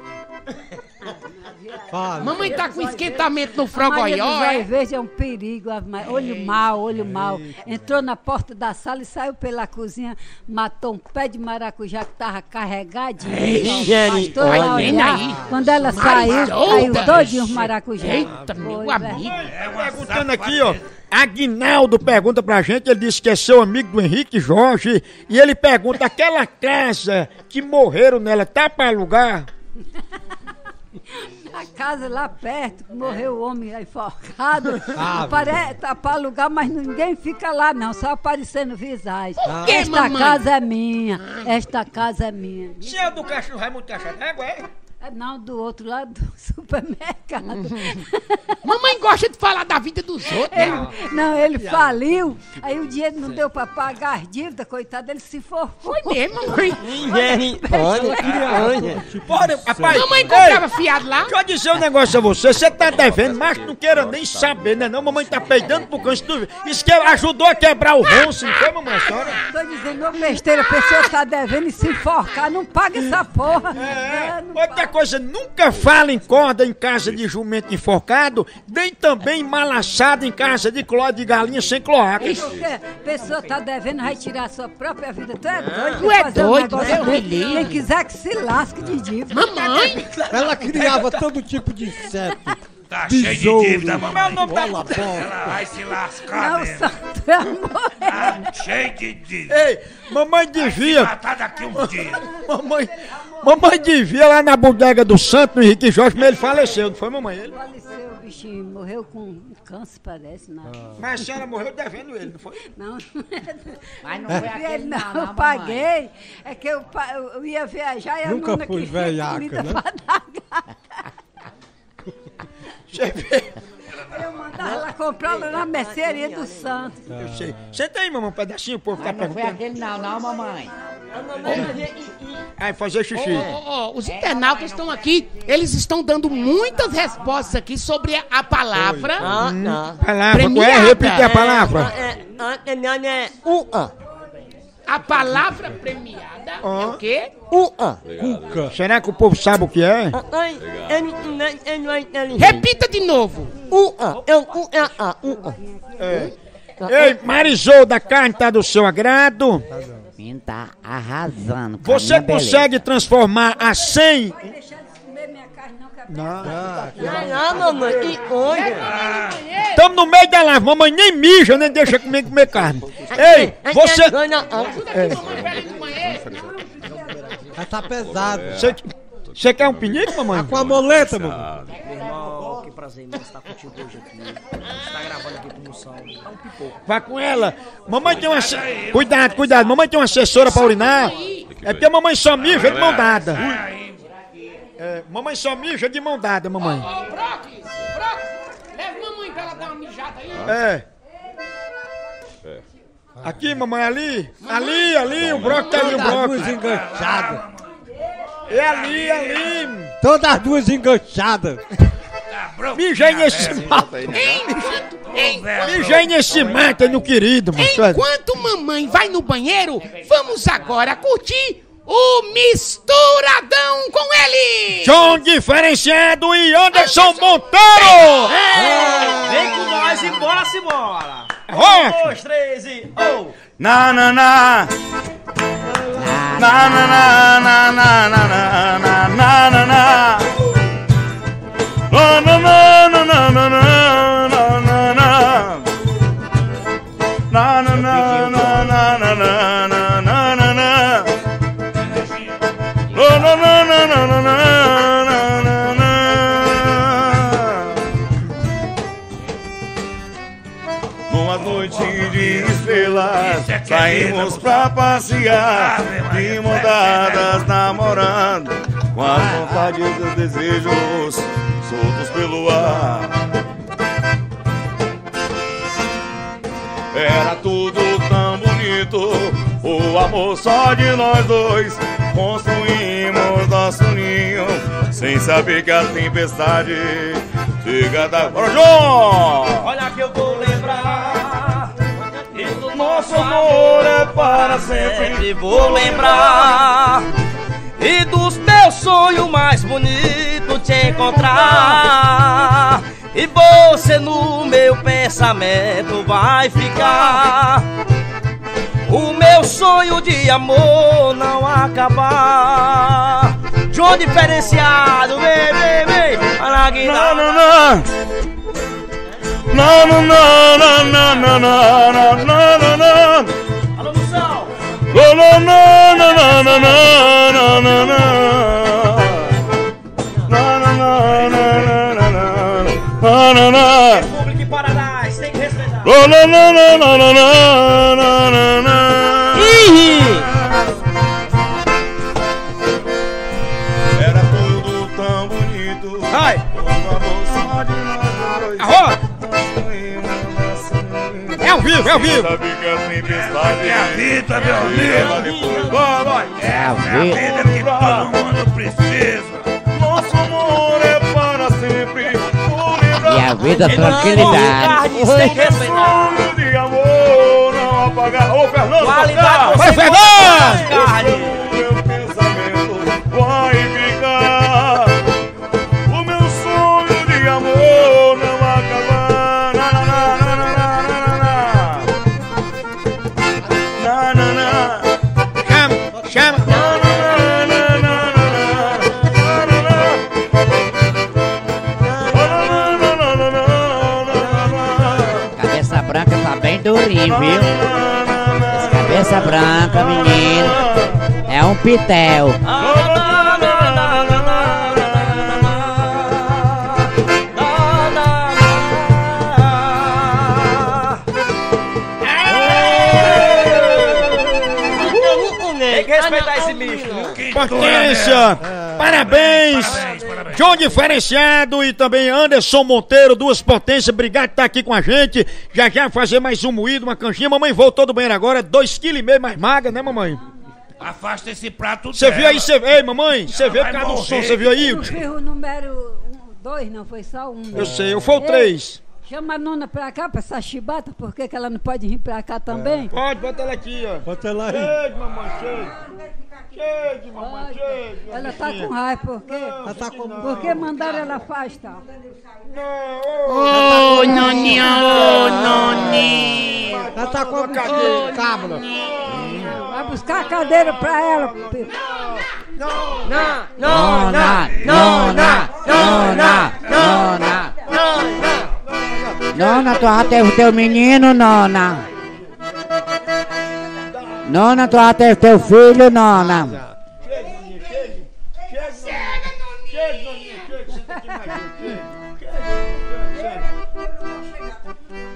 Fala. Mamãe tá com esquentamento no A Maria do frangoió, Zóio é? Verde é um perigo, Ave Maria. Olho mal, olho mal. Entrou na porta da sala e saiu pela cozinha, matou um pé de maracujá que tava carregadinho. Pastor, olha lá bem olhar, aí. quando ela saiu, Marizolda. caiu todinho os maracujá. Eita, meu Foi, amigo. É uma Perguntando aqui, ó. Aguinaldo pergunta pra gente, ele disse que é seu amigo do Henrique Jorge, e ele pergunta, aquela casa que morreram nela, tá pra alugar? A casa lá perto, que morreu o homem enforcado. Pare... Tá pra alugar, mas ninguém fica lá não, só aparecendo visagem. que, Esta mamãe? casa é minha, esta casa é minha. Se é do cachorro Raimundo Caixa d'Água, é? É, não, do outro lado do supermercado. Mamãe gosta de falar da vida dos outros. né? Ele, não, ele faliu, aí o dinheiro não deu pra pagar as dívidas, coitado, ele se enforcou. Foi mesmo, mamãe. Bora, rapaz. Mamãe ei, comprava fiado lá. Deixa eu dizer um negócio a você, você tá devendo, mas não queira nem saber, né não? Mamãe tá peidando pro canto, tu- isso que ajudou a quebrar o ronço, não foi, mamãe? A senhora? Tô dizendo, ô besteira, a pessoa tá devendo e se enforcar, não paga essa porra. É, não outra paga. coisa, nunca fala em corda em casa de jumento enforcado, nem também malaçada em casa de cló de galinha sem cloaca. Porque a pessoa tá devendo, vai tirar a sua própria vida. Tu é doido? Tu é fazer um doido, negócio Deus desse. me livre. Quem quiser que se lasque de dívida. Mamãe. Ela criava todo tipo de inseto. Tá cheio de Besouro. dívida, mamãe. Não tá- Bola, bola. Ela vai se lascar Não, mesmo. santo é morrer. Tá cheio de dívida. Ei, mamãe Se devia, matar daqui uns dias. mamãe, mamãe devia lá na bodega do Santo, no Henrique Jorge, mas ele faleceu, não foi, mamãe? Ele? Faleceu, o bichinho, morreu com câncer, parece. Não, Mas a senhora morreu devendo ele, não foi? não, Mas não não, foi vi aquele ele, não, não, não, eu mamãe. paguei. É que eu, pa- eu ia viajar e a Nunca nona fui queria velhaca, comida né? pra dar gata. Você vê, Eu mandava ela comprar lá na mercearia do Santo. eu sei. Senta aí, mamãe, um pedacinho, o povo tá Mas não foi perguntando. aquele não, não, mamãe. Aí, fazer xixi. Ó, ó, os internautas estão aqui, eles estão dando muitas respostas aqui sobre a, a palavra Ah, não. Palavra, qual é? premiada. Repetir a palavra. É, é, não, é um an. A palavra premiada é o quê? Um an. Cuca. Será que o povo sabe o que é? Ai, ele não é- ele não é inteligente. Repita de novo. Um an. É um um an, an, um an. Ei, Marisol da carne tá do seu agrado? Menino tá arrasando. com a Você minha beleza. consegue transformar a cem? Vai deixar de comer minha carne, não, que Não, não, mamãe. E olha. Estamos no meio da live, mamãe nem mija, nem deixa comer comer carne. Ei, você. Não, não, não. Ela tá pesado. Você, você quer um pinico, mamãe? Com a moleta, mamãe. Irmão, que prazer imenso estar contigo hoje aqui. A gente tá gravando aqui com moção. Dá um pipoco. Vá com ela. Mamãe tem uma. asse- Cuidado, cuidado. Mamãe tem uma assessora pra urinar. É porque a mamãe só mija de mão dada. É, mamãe só mija de mão dada, mamãe. Ô, Brock, Brock, leva mamãe pra ela dar uma mijada aí. É. Aqui, mamãe, ali. Ali, ali, o Brock tá ali, o Todas as Brock. duas enganchadas. É ali, ali. Todas as duas enganchadas. Tá bronquinha, Mija aí nesse velho. mato. Mija aí nesse mato aí no querido, mano. Enquanto mamãe vai no banheiro, vamos agora curtir o Misturadão com ele! John Diferenciado e Anderson Monteiro! Vem com nós e bora se bora. Rock! Um, dois, três e... Oh! Na na na na na na na na na na na na na na Na na na na na na na na na na Na na na na na na na na na na na Na na na na na na na na na Numa noite de estrelas, saímos pra passear, de mão dadas namorando, com as vontades e os desejos soltos pelo ar. Era tudo tão bonito, o amor só de nós dois. Construímos nosso ninho, sem saber que a tempestade Siga da... Bora, João! Olha que eu vou lembrar. E do Nosso amor é para sempre. Vou lembrar. E dos teus sonhos mais bonitos te encontrar. E você no meu pensamento vai ficar. O meu sonho de amor não acabar. John diferenciado, vem, vem, vem. Para que não, não, não. Não, não, não, não, não, não, não, não, não, não. Alô, Moção. Não, não, não, não, não, não, não, não, não. Não, não, não, não, não, não, não, não. República e Paradise, tem que respeitar. Não, não, não, não, não, não, não, não, não. Era tudo tão bonito. Vai. Um amor só de nós dois. Arroa. É ao vivo, é ao vivo. Sabe que a tempestade É a vida, meu amigo. Vai, vai. É a vida que todo mundo precisa. Nosso amor é para sempre. E a vida, tranquilidade. Tem que respeitar. Sonho de amor não apagar. Ô, Fernando, Qualidade, Vai, Fernando! carne. meu pensamento vai ficar. O meu sonho de amor não acabar. Na, na, na, na, na, na, na, na, na. Chama, chama. Na, na, na, na, na, na, na, na, na. Cabeça branca tá bem durinho, viu? Cabeça branca, menino. É um pitel. Tem que respeitar esse bicho, viu? Potência! Parabéns! Parabéns, parabéns. John Diferenciado e também Anderson Monteiro, duas potências. Obrigado por estar aqui com a gente. Já já fazer mais um moído, uma canchinha. Mamãe voltou do banheiro agora, dois quilos e meio mais magra, né, mamãe? Afasta esse prato Você dela. viu aí, você ei, mamãe? Você Ela viu vai por causa do som, morrer. você viu aí? Não foi o número dois, não, foi só um. Eu sei, eu fui o Ei, três. Chama a nona pra cá, pra essa chibata, por que que ela não pode vir pra cá também? Pode, bota ela aqui, ó. Bota ela aí. Cheio de mamãe, cheio. Cheio de mamãe, Pode. cheio de Ela tá bichinha. com raiva, por quê? Ela tá com... Porque mandaram ela afastar. Não, ô, Ô, Noninho, ô, Noninho. Ela tá com a cadeira, cabra. Vai buscar a cadeira pra ela. Pipo. Nona, nona, nona, nona, nona. Nona, tu já teve teu menino, nona. Nona, tu já teve teu filho, nona. chega, Noninha, chega. Chega, Noninha. Chega, Noninha, chega. Senta aqui mais gente, chega. Chega, chega.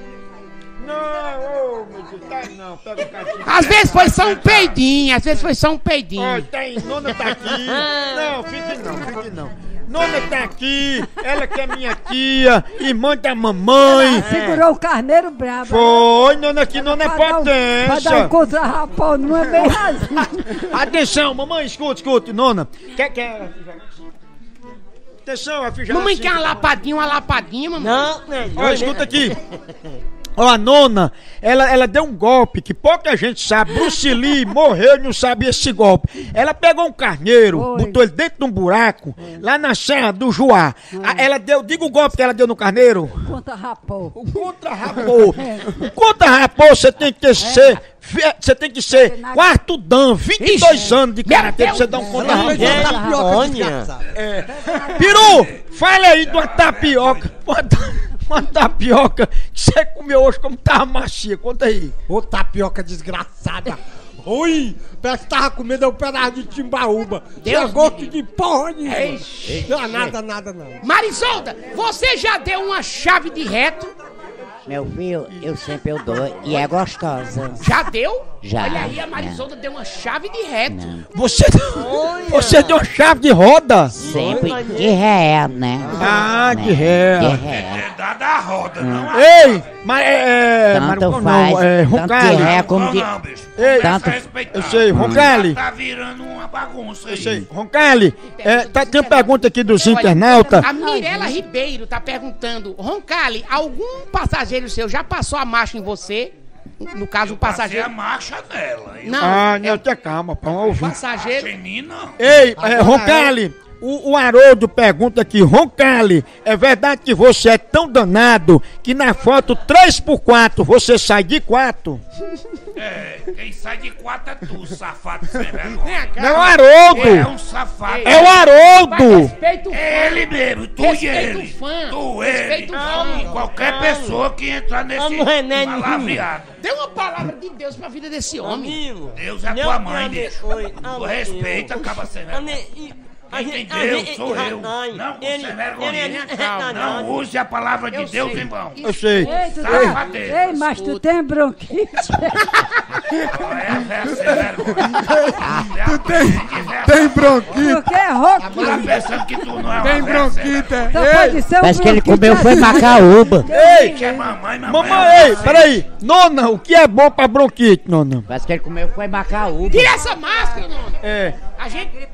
Não, ô, meu Deus, tá não, pega o cachimbo. Às vezes foi só um peidinho, às vezes foi só um Olha, peidinho. tem, Nona tá aqui. Não, fique não, fique não. Nona tá aqui, ela que é minha tia, irmã da mamãe. Segurou o carneiro brabo. Foi, Nona aqui, Nona é Pra dar um- Pra dar um potência. contra-rapão, não é bem assim. Atenção, mamãe, escute, escute, Nona. Quer, quer... Atenção, a filha. Mamãe quer uma lapadinha, uma lapadinha, mamãe. Não, né? Olha, escuta aqui. Ó, a Nona, ela, ela deu um golpe que pouca gente sabe. Bruce Lee morreu e não sabia esse golpe. Ela pegou um carneiro, Oi. botou ele dentro de um buraco, lá na Serra do Juá. A- Ela deu, diga o golpe que ela deu no carneiro. Contra-rapão. O contra-rapô. O contra-rapô, você tem que ser. fe- Você tem que ser quarto dan, vinte e dois anos de karatê pra você dar um contra-rapô. Tapioca desgraçada. Peru, fala aí de uma tapioca. Uma, ta- uma tapioca que você comeu hoje como tava macia. Conta aí. Ô, tapioca desgraçada. Ui, parece que tava comendo um pedaço de timbaúba. Tinha gosto de porra nenhuma. Não, nada, nada, não. Marisolda, você já deu uma chave de reto? Meu filho, eu sempre eu dou e é gostosa. Já deu? Já. Olha aí, a Marisolda deu uma chave de reto. Você, você deu uma chave de roda? Sempre de ré, né? Ah, Né? de ré. De ré. É da da roda, não a Ei, mas é... é Tanto Marucão faz, não, é tanto de Roncalli. ré como não, de... não, bicho. Ei, Começa tanto- a respeitar. Eu sei, Roncalli. Tá virando uma bagunça aí. Eu sei, Roncalli, é, tá, tem pergunta aqui dos internautas. A Mirela Ribeiro tá perguntando, Roncalli, algum passageiro seu já passou a marcha em você? No caso, o Passei passageiro... a marcha dela. Eu Não, Ah, é não, tenha calma, pra ouvir. passageiro... em mim, não. Ei, é, Roncalli, o, o Haroldo pergunta aqui, Roncalli, é verdade que você é tão danado que na foto três por quatro você sai de quatro? É, quem sai de quatro é tu, safado sem vergonha. Não é o Haroldo! É um safado. É o Mas Haroldo! respeita o fã. É ele mesmo, tu Respeita e ele. o fã. Tu, Respeita ele. o fã. E qualquer pessoa que entrar nesse palavreado. Dê uma palavra de Deus pra vida desse homem. Amigo. Deus é tua mãe, bicho. Tu respeita, acaba sem vergonha. Quem tem Deus sou eu. Não, sem vergonha. Não use a palavra de Deus em vão. Eu sei. Ei, tu Safadeza. tem, ei, mas tu tem bronquite? É, é sem vergonha. Tu tem, Tem bronquite. Porque é rouquinho. Tá pensando que tu não é uma Tem velha sem bronquite. Então Ei, pode ser um Parece que ele bronquite comeu foi assim. macaúba. Ei, Que é mamãe, mamãe. mamãe, ei, peraí. Nona, o que é bom pra bronquite, nona? Parece que ele comeu foi macaúba. Tira essa máscara, nona. É, A gente...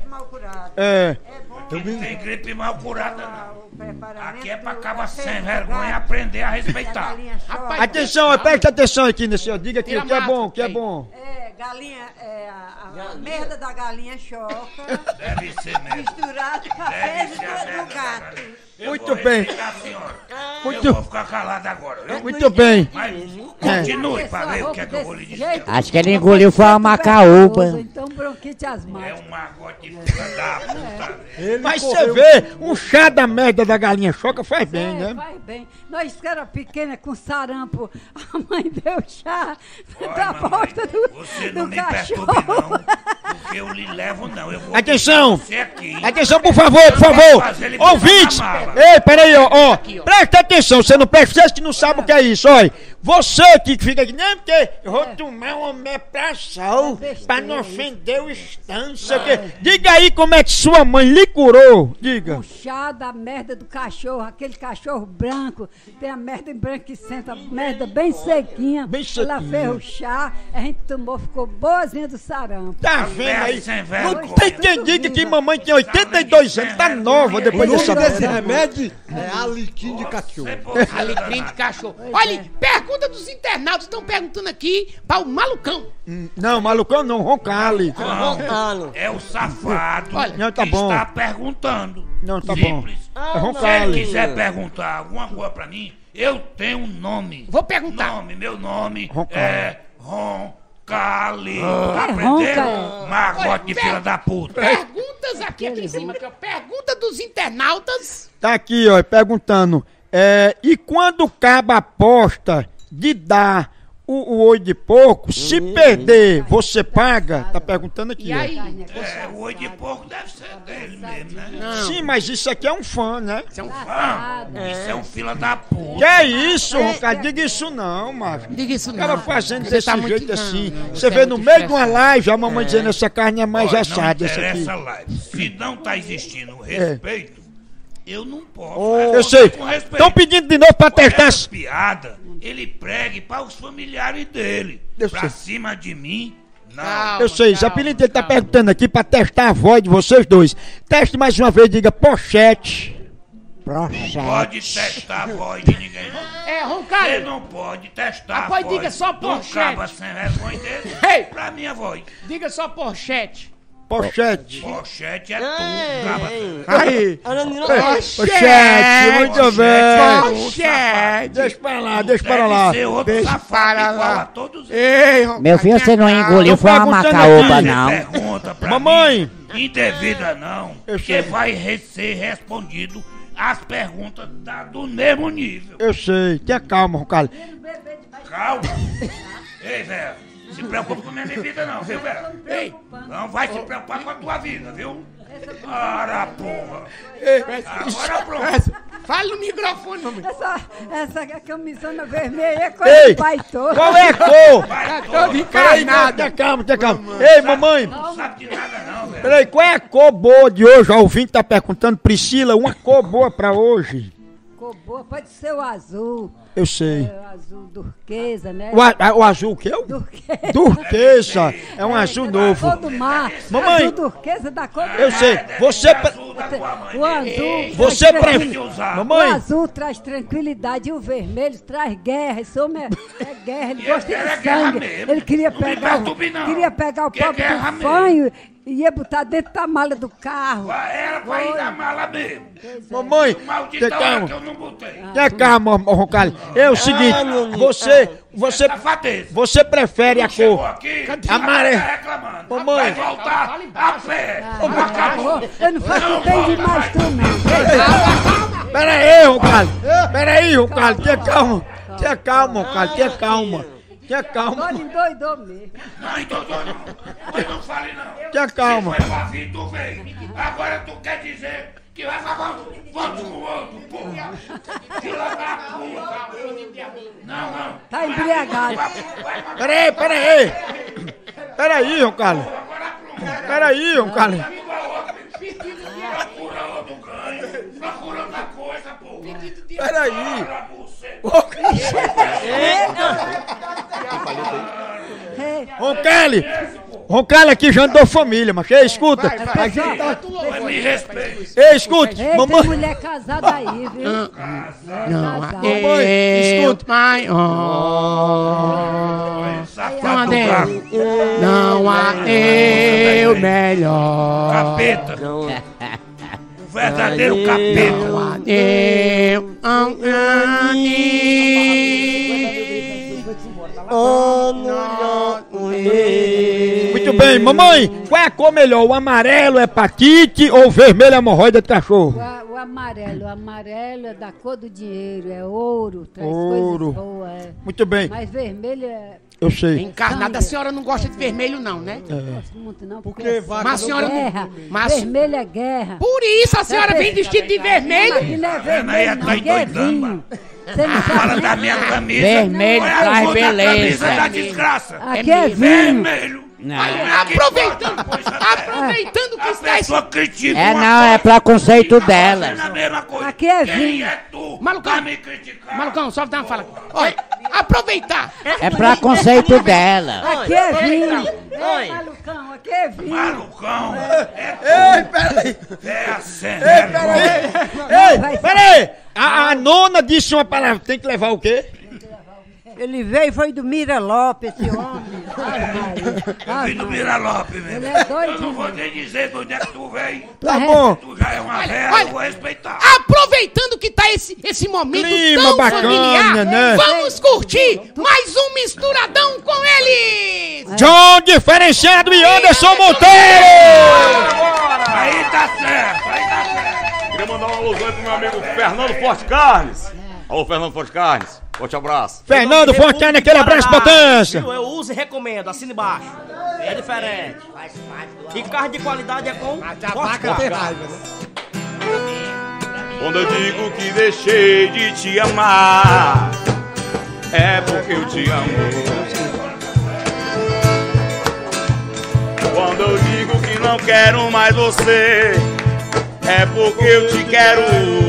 é. Não tem gripe mal curada, não. Aqui é pra acabar sem vergonha aprender a respeitar. Rapaz, Atenção, presta atenção aqui nesse, ó. Diga aqui, Tira o que é a bom, máscara, o que é aí. bom. É, galinha, é, a, a merda da galinha choca, Deve ser mesmo. misturada com a Deve fezes ser a do, merda do da gato. galinha. Eu Muito vou bem. respeitar a senhora. Muito- Eu vou ficar calado agora, viu? Muito bem. Mas continue pra ver o que é que eu vou lhe dizer. Acho que ele engoliu foi uma macaúba. Então bronquite É asmática. um magote filha da puta. velho. Mas você vê, um chá da merda da galinha choca faz bem, É, né? vai bem. Nós que era pequena com sarampo, a mãe deu chá Olha, da mamãe, bosta do, você não do me cachorro. perturbe, não. Porque eu lhe levo, não. Eu vou Atenção! deixar você aqui. Atenção, por favor, por favor! fazer ele botar Ouvintes! na mala. Ei, peraí, ó, ó! Aqui, ó. Presta atenção, você não presta, vocês que não sabem o que é isso, olha! Você aqui que fica aqui, não, porque eu vou tomar uma mepressol pra não ofender o estado, não sei o quê. Diga aí como é que sua mãe lhe curou, diga. O chá da merda do cachorro, aquele cachorro branco, tem a merda embranquecenta, a merda bem sequinha. Bem Ela sequinha. fez o chá, a gente tomou, ficou boazinha do sarampo. Tá vendo aí? Sem Não vergonha. tem quem diga que mamãe tem oitenta e dois anos, tá nova O depois nome dessa desse merda. remédio é aliquim de cachorro. Alecrim de cachorro. Olha, pergunta dos internautas, estão perguntando aqui para o malucão. Não, malucão não, Roncalli. Não, é o safado Olha, não, tá que bom. está perguntando. Não, tá Simples. bom. É Se ele Roncalli. quiser perguntar alguma coisa pra mim, eu tenho um nome. Vou perguntar. Nome, meu nome Roncalli. é Roncalli. É Aprenderam? ronca, Magote de filha da puta. Perguntas aqui, aqui em cima. Aqui, ó. Pergunta dos internautas. Tá aqui, ó, perguntando. É, e quando o cabo aposta de dar o, o oi de porco, se perder, você paga? Tá perguntando aqui, E ó. aí? É, o oi de porco deve ser dele mesmo, né? Sim, mas isso aqui é um fã, né? Isso é um Ah, isso é um filho da puta. Que é isso, Roncalli? Diga isso não, macho. Diga isso O cara não. fazendo Você desse tá muito- jeito não, assim. não, Você você vê é no muito meio de uma estressado. live a mamãe dizendo essa carne é mais Olha, assada, não essa aqui. interessa live. Se não tá existindo respeito, eu não posso. Eu responder sei. com respeito. Estão pedindo de novo pra testar. Essa piada, ele pregue para os familiares dele. Eu pra sei. cima de mim, não. Calma, Eu sei, calma, Zapilinho ele tá calma. perguntando aqui pra testar a voz de vocês dois. Teste mais uma vez, diga pochete. Prochete. Pode testar a voz de ninguém. não. É, Você Roncalli. não pode testar Ah, a pode voz diga só do pochete. caba sem vergonha dele Ei. pra minha voz. Diga só porchete. Pochete. Pochete é tu, caba. Aí. Pochete. Pochete, muito bem. Pochete. Deixa pra lá, deixa Deve para lá. ser outro Deixa safado para igual lá. a todos eles. Ei, Roncalli. Meu filho, você não engoliu Tô foi uma perguntando macaúba, aqui. não. Você pergunta pra Mamãe. mim, indevida não, Eu que sei. vai re- ser respondido as perguntas da- do mesmo nível. Eu sei, tenha calma, Roncalli. Calma. Ei, velho, se preocupa com a minha bebida não, viu, velho? Ei, não vai se preocupar com a tua vida, viu? Ora, porra. Agora pronto. Fala no microfone, mamãe. Essa, essa camisona vermelha é coisa Ei, do pai todo. qual é a cor? Tá todo Peraí, encarnado. tenha calma, tenha calma. Ei, mamãe. Não sabe de nada não, velho. Peraí, qual é a cor boa de hoje? O ouvinte tá perguntando, Priscila, uma cor boa pra hoje? Cor boa, pode ser o azul. Eu sei. É, o azul turquesa, né? O, a- o azul o quê? O Turquesa. turquesa. É um azul Da novo. cor do mar. Mamãe. Azul turquesa da cor do Eu mar. sei. Você... pre- O azul. Você traz prefere... tranquili- Mamãe. O azul traz tranquilidade e o vermelho traz guerra. Esse homem é, é guerra, ele gosta era de guerra sangue. mesmo. Ele queria Não me pegar, perturbe, o, não. queria pegar o Que é pobre guerra do mesmo. fanho e ia botar dentro da mala do carro. Era pra ir na mala mesmo. Mamãe, Maldita tenha hora calma. que eu não botei. Tenha calma, ô, Roncalho. É o seguinte, você... Você... Safadeza. Você prefere a Chegou cor... aqui, Amarelo. tá reclamando. Mamãe. Vai voltar a pé. Acabou. Eu não faço bem demais tu, não. Pera aí, Roncalho. Pera aí, Roncalho. Tenha calma. Tenha calma, Roncalho. Tenha calma. Tenha calma. Olha, endoidou mesmo. Não, então não. Mas não fale não. Tenha calma. Se foi pra vir, tu veio. Agora tu quer dizer que vai falar voto com o outro, porra. Filha da puta. Não, não. Tá embriagado. Pera aí, pera aí. Pera aí, Roncalho. Pera aí, Roncalho. Procura outro ganho. Procura outra coisa, porra. Pera aí. Roncalho. Roncalho aqui já andou família, mas ei, escuta. A gente tá... Me respeita. Ei, escuta. Ei, tem Mamãe. mulher casada aí, viu? Não, Casada. Mamãe, escuta. Mãe, oh. Não há Deus, não há eu melhor. Capeta. O verdadeiro capeta. Não há Deus, Muito bem, mamãe. Qual é a cor melhor? O amarelo é hepatite ou o vermelho é hemorroida de cachorro? O, a- o amarelo, o amarelo é da cor do dinheiro, é ouro, traz Ouro. coisas boas. É. Muito bem. Mas vermelho é. Eu sei. Encarnada, a senhora não gosta de vermelho, não, né? Não gosto muito, não, porque, Porque é vaca Mas a senhora não- guerra. Mas- Vermelho é guerra. Por isso a senhora vem vestida de Aqui vermelho. não é Aí vermelho, não, tá aqui é endoidando, vinho. Você não Fala sabe da nem. minha camisa. Vermelho Olha a traz cor da beleza. camisa da desgraça. Aqui é vinho. Vermelho. Não. Aproveitando, aproveitando que A está esse... pessoa critica É uma não, é coisa preconceito e tá dela. fazendo a mesma coisa. Aqui é Quem vinho. é tu? Malucão. Pra me criticar. Malucão, só dá uma fala. Olha, aproveitar. É preconceito dela. Aqui é vinho. Oi. Ei, malucão, aqui é vinho. Malucão. Ei, peraí. É a cena. Ei, peraí. A, a nona disse uma palavra. Tem que levar o quê? Ele veio e foi do Mira Lopes, esse homem. Ai, Maria. Ai, Vim do Maria. Mira Lopes mesmo. Ele é doido. Eu não vou nem dizer de onde é que tu veio. Tá bom. Tu já é uma velha, olha. eu vou respeitar. Aproveitando que tá esse, esse momento Clima tão bacana, familiar, né? vamos curtir mais um misturadão com eles. John Diferenciado e Anderson Monteiro. Aí tá certo, aí tá certo. Queria mandar uma alusão aí pro meu amigo Fernando Forte Carnes. Alô, Fernando Forte Carnes. Forte abraço. Fernando Fortana, aquele abraço potência. Viu? Eu uso e recomendo, assina embaixo. É diferente. E carne de qualidade é com A vaca tem raiva, né? Quando eu digo que deixei de te amar, é porque eu te amo. Quando eu digo que não quero mais você, é porque eu te quero.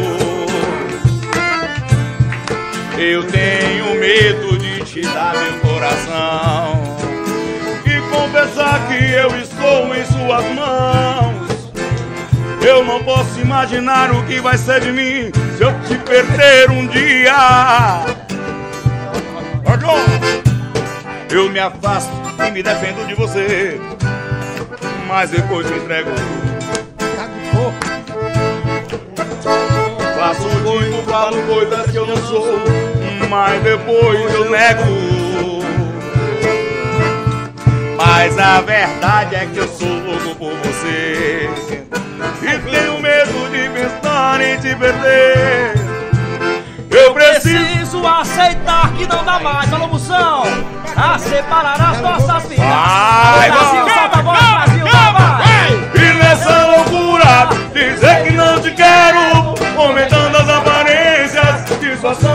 Eu tenho medo de te dar meu coração e confessar que eu estou em suas mãos. Eu não posso imaginar o que vai ser de mim se eu te perder um dia. Eu me afasto e me defendo de você, mas depois te entrego. Faço coisa, falo coisas que eu não sou, mas depois eu nego. Mas a verdade é que eu sou louco por você e tenho medo de pensar em te perder. Eu preciso Preciso aceitar que não dá mais. Alô, moção, a separar as nossas vidas. Vai, Brasil, vai, solta a voz, Brasil, vai, vai. e nessa loucura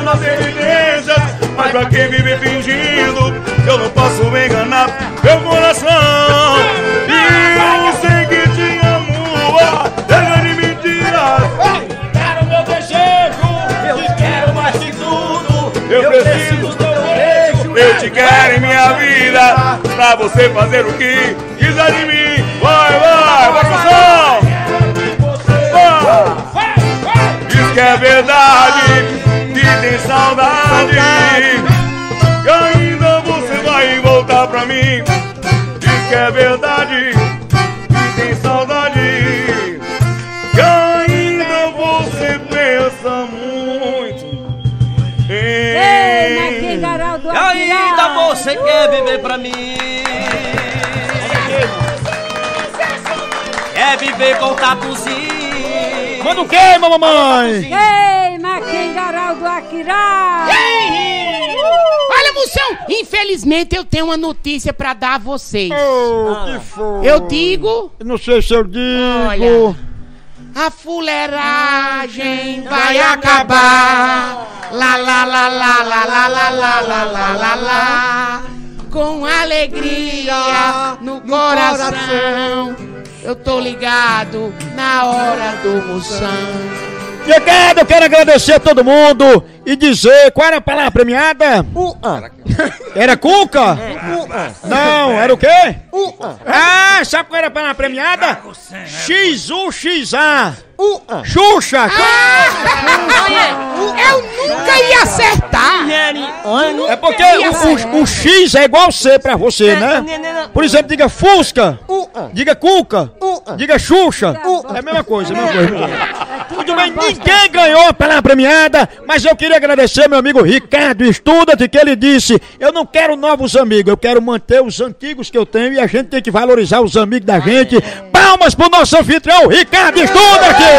nas evidências. Mas pra quem vive fingindo, eu não posso me enganar meu coração. E eu sei que te amo, chega de mentiras. Quero meu desejo, eu te quero mais que tudo. Eu preciso do teu beijo, eu te quero em minha vida, pra você fazer o que quiser de mim. Vai, vai, vai pro som! Diz que é verdade, que tem saudade, que ainda você vai voltar pra mim. Diz que é verdade, que tem saudade, que ainda você pensa muito em... Ei, Marquinhos Garaldo E ainda você quer viver pra mim. Quer viver com tatuzinho. Manda o quê, mamãe? Ei, Marquinhos Garaldo Akira! Olha, Moção, infelizmente eu tenho uma notícia pra dar a vocês. Oh, que foi? Eu digo... Eu não sei se eu digo... Olha, a fuleiragem vai acabar. Lá, lá, lá, lá, lá, lá, lá, lá, lá, lá, lá, lá. Com alegria no coração. Eu tô ligado na hora do Moção. Chegado, eu quero agradecer a todo mundo e dizer qual era a palavra premiada? Uh-uh. Era Cuca? Uh-uh. Não, era o quê? Uh-uh. Ah, sabe qual era a palavra premiada? X U X A. Uh-uh. Xuxa! Eu nunca ia acertar. É porque o, o, o X é igual C pra você, né? Por exemplo, diga Fusca, diga Cuca, diga Xuxa. É a mesma coisa, é a mesma coisa. Muito bem, ninguém ganhou a palavra premiada, mas eu queria agradecer meu amigo Ricardo Estudante, que ele disse: eu não quero novos amigos, eu quero manter os antigos que eu tenho e a gente tem que valorizar os amigos da gente. Palmas pro nosso anfitrião, Ricardo Estudante!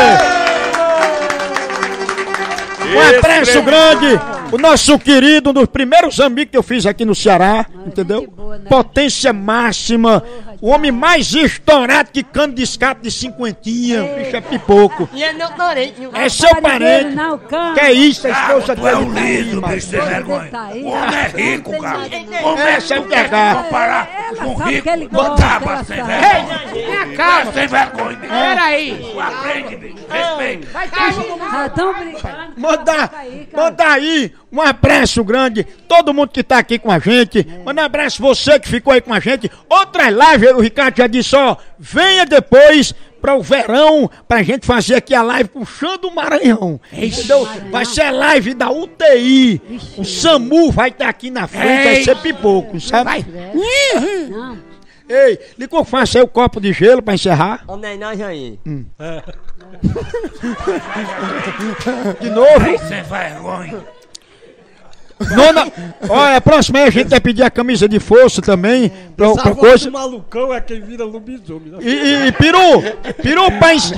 Um abraço grande, o nosso querido, um dos primeiros amigos que eu fiz aqui no Ceará, entendeu? Potência máxima, o homem mais estourado que cano de escape de cinquentinha, bicho é pipoco. É seu parente, que é isso, a esposa Tu é um dele. lindo, bicho, sem vergonha. O homem é rico, cara. O homem É, é sem rico, quer pegar. comparar com sabe rico. que ele gosta, Botava ela sem sabe. vergonha. Minha calma. Sem vergonha, bicho. Peraí. Aprende, bicho. Respeita. Vai ter... Já tão brincando. Manda, manda aí um abraço grande, todo mundo que tá aqui com a gente. Manda um abraço você que ficou aí com a gente. Outras lives, o Ricardo já disse, ó, venha depois para o verão, pra gente fazer aqui a live com o Xando Maranhão. Entendeu? Vai ser a live da U T I. O SAMU vai estar aqui na frente, vai ser pipoco, sabe? Não. Ei, Licor, faça aí o copo de gelo pra encerrar. Hum. De novo. Aí, sem vergonha. Nona, olha, a próxima aí a gente vai pedir a camisa de força também. Pra, pra coisa. O malucão é quem vira lobisomem. Né? E, e, e peru, peru pra en...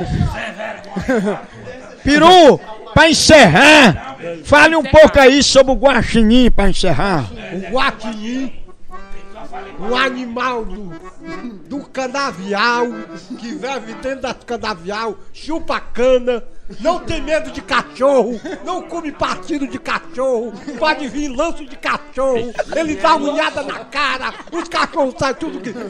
Peru, pra encerrar, fale um pouco aí sobre o guaxinim pra encerrar. O guaxinim, um animal do, do canavial, que vive dentro das canavial, chupa cana, não tem medo de cachorro, não come partido de cachorro, pode vir lanço de cachorro, ele dá unhada na cara, os cachorros saem tudo que...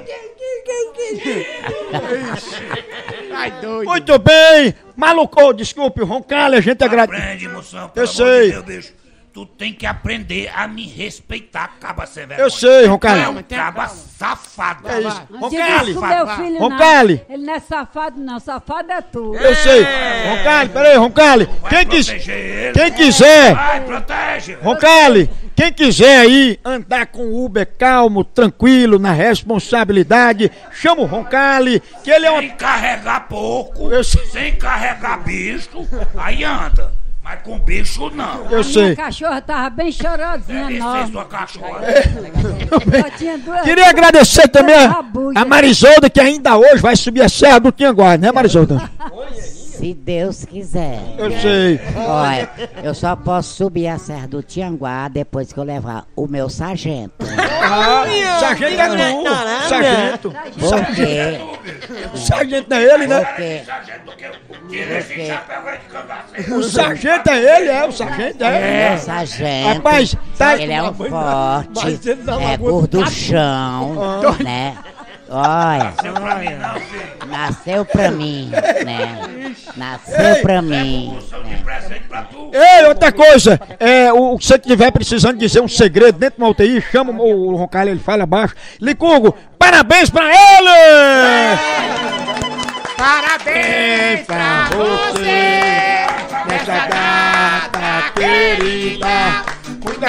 Ai, doido. Muito bem, maluco, desculpe, Roncalho, a gente agradece. Aprende, moção. Eu pelo amor sei. de Deus, bicho. Tu tem que aprender a me respeitar, caba sem vergonha. Eu sei, Tu é Roncalho. um caba safado. É isso. Não diga isso pro meu filho, Roncalho. não. Ele não é safado, não. Safado é tu. Eu sei. Roncalho, peraí, Roncalho. Quem, quis... quem quiser. Vai, protege. Roncalho, quem quiser aí andar com Uber calmo, tranquilo, na responsabilidade, chama o Roncalho, que ele é uma... Sem carregar pouco, Eu sei. sem carregar bicho, aí anda. Mas com bicho não. Eu A minha sei. cachorra tava bem chorosinha, Deve ser nova. sua cachorra. Só tinha duas- Queria agradecer também a, Rabuja. a Marisolda, que ainda hoje vai subir a Serra do Tianguá, né, Marisolda? Se Deus quiser. Eu sei. Olha, eu só posso subir a Serra do Tianguá depois que eu levar o meu sargento. Ah, sargento é tu. Sargento. Por quê? O sargento não é ele, né? Porque Tira esse chapéu aí de cangaceiro. O sargento é ele, é, o sargento é. é o sargento. Rapaz, tá... Ele é um forte, Mas ele não é aguenta gorduchão, né? Olha, nasceu pra mim, né? Nasceu pra mim. Ei, outra coisa, é, o que você estiver precisando dizer um segredo dentro de uma U T I, chama o, o Roncalho, ele fala abaixo. Licurgo, parabéns pra ele! Parabéns pra você nessa data querida. Muita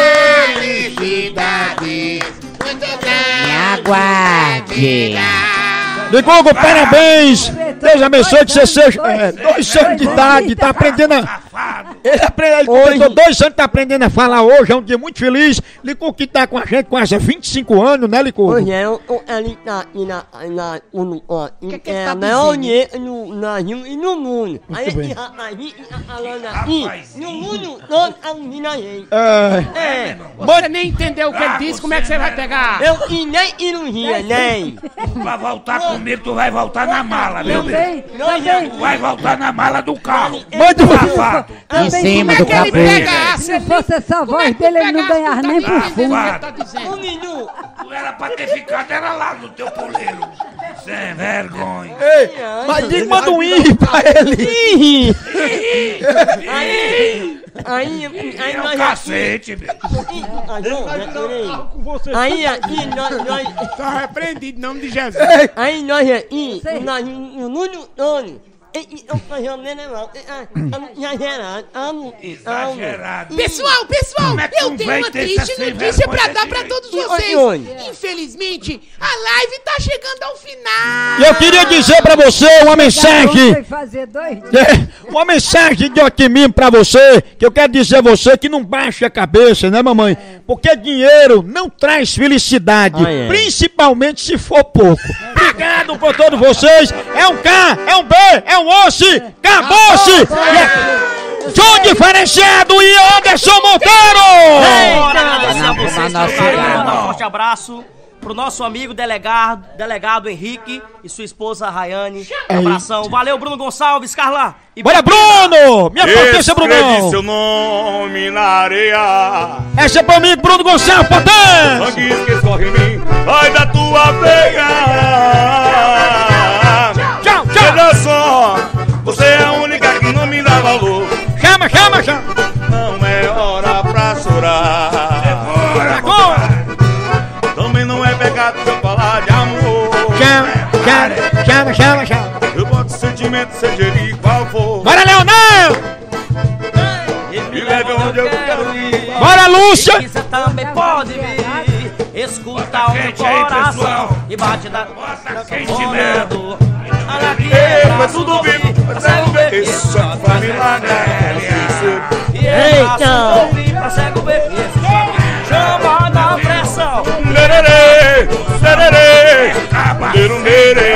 felicidade. Me aguarde. Licurgo, parabéns! Deus abençoe que você seja é, dois anos de idade, tá aprendendo a... Ele, aprende, ele completou dois anos, tá aprendendo a falar hoje, é um dia muito feliz. Licurgo que tá com a gente quase há vinte e cinco anos, né, Licurgo? Hoje é, ele tá aqui na... na no, ó, Que que é, ele tá maior dizendo? no Brasil e no mundo. Aí esse rapazinho tá falando aqui, no mundo todo tá ouvindo a gente. É... É, Você nem entendeu o que ele disse, como é que você vai pegar? eu e nem ilusia, nem. Pra voltar comigo, tu vai voltar na mala, meu Deus. Também, Nós também. Tu vai voltar na mala do carro. Muito Safado. Em cima Como do é que ele capuz. pega a Se não fosse essa voz dele, ele não ganhava nem por fundo. Tá dizendo. Um minuto. Tu era pra ter ficado, era lá no teu poleiro. Sem vergonha. Ei, mas diga, manda um i pra ele. Ih, Aí, aí, aí É o nós cacete, meu. Ih, ah, não, Vai né, virar um peraí. carro com você. Aí, aí, nós, nós, Tá repreendido em nome de Jesus. aí nós aí, nós no mundo todo, eu fazia o menor, exagerado, amo, Exagerado. Pessoal, pessoal, Como é que eu não tenho vai uma ter triste essa sem notícia pra vergonha dar pra desse todos jeito? vocês. E onde? Infelizmente, a live tá chegando ao final. E eu queria dizer pra você uma mensagem. Foi fazer dois dias. É, uma mensagem de otimismo pra você, que eu quero dizer a você que não baixe a cabeça, né, mamãe? Porque dinheiro não traz felicidade, Ah, é. principalmente se for pouco. Obrigado por todos vocês. É um K, é um B, é um osso, acabou-se! E é Show diferenciado e Anderson Monteiro! Bora agradecer a vocês pelo nossa carinho, cara. mandar um forte abraço pro nosso amigo delegado, delegado Henrique e sua esposa Rayane. Um abração. Valeu, Bruno Gonçalves, Carla. E Bora, Bruno! Minha potência, Escrevi Brunão! seu nome na areia. Essa é pra mim, Bruno Gonçalves, potência! Sangue que escorre em mim, sai da tua veia. Tchau, tchau! Veja só, você é a única que não me dá valor. Chama, chama, chama! Não é hora pra chorar. Agora! Também não é pecado se eu falar de amor. Chama, chama, chama, chama, chama! Eu boto sentimento, seja ele qual for. Bora, Leonel! Me leve onde eu quero ir. Bora, Lúcia! Se quiser também pode vir. Escuta o meu quente aí, coração pessoal. e bate da... Bota quente mesmo. Olha aqui, Ei, é mas tudo braço bem, do mas é ver. Esse só faz milagre. E é braço do ouvir pra cego ver. Esse choque chama na pressão. Lererê, lererê, lererê,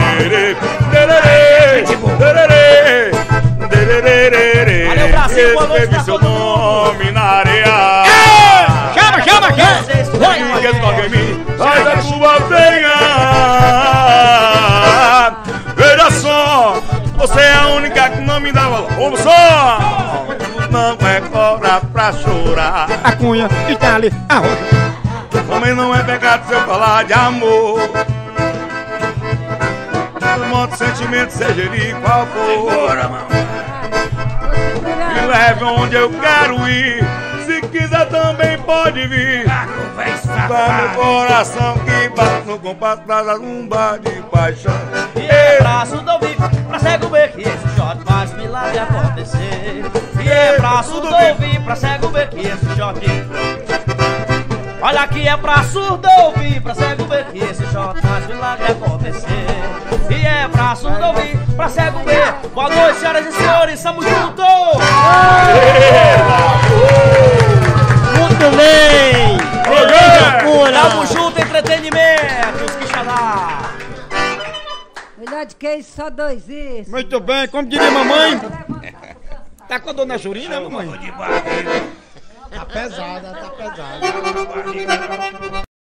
lererê, lererê, lererê. Valeu, Brasil, boa noite Escrevi pra seu todo mundo. nome na areia. Chama, chama, chama! Que toca em mim, sai da sua veia. Veja só, você é a única que não me dá valor. Vamos só! Não é hora pra chorar. A cunha, Itália, a rocha. Também não é pecado se eu falar de amor. Eu monto sentimento, seja ele qual for. Bora, mamãe. Me leve onde eu quero ir. Se quiser também pode vir. Caco, véi Dá meu safado. coração que bate no compasso pra dar um bar de paixão. E é braço do ouvir pra cego ver que esse shot faz milagre acontecer. E é braço do ouvir pra cego ver que esse shot... Olha aqui, é pra surdo ouvir, pra cego ver que esse shot faz milagre acontecer. E é pra surdo ouvir, pra cego ver. Boa noite, senhoras e senhores, tamo junto! muito bem. Beleza pura. Tamo junto, entretenimento, os quixadá. Melhor de que isso, só dois isso. Muito bem, como diria mamãe. Tá com a dona Jurina, mamãe? De barriga. Tá pesada, tá pesada. Barriga.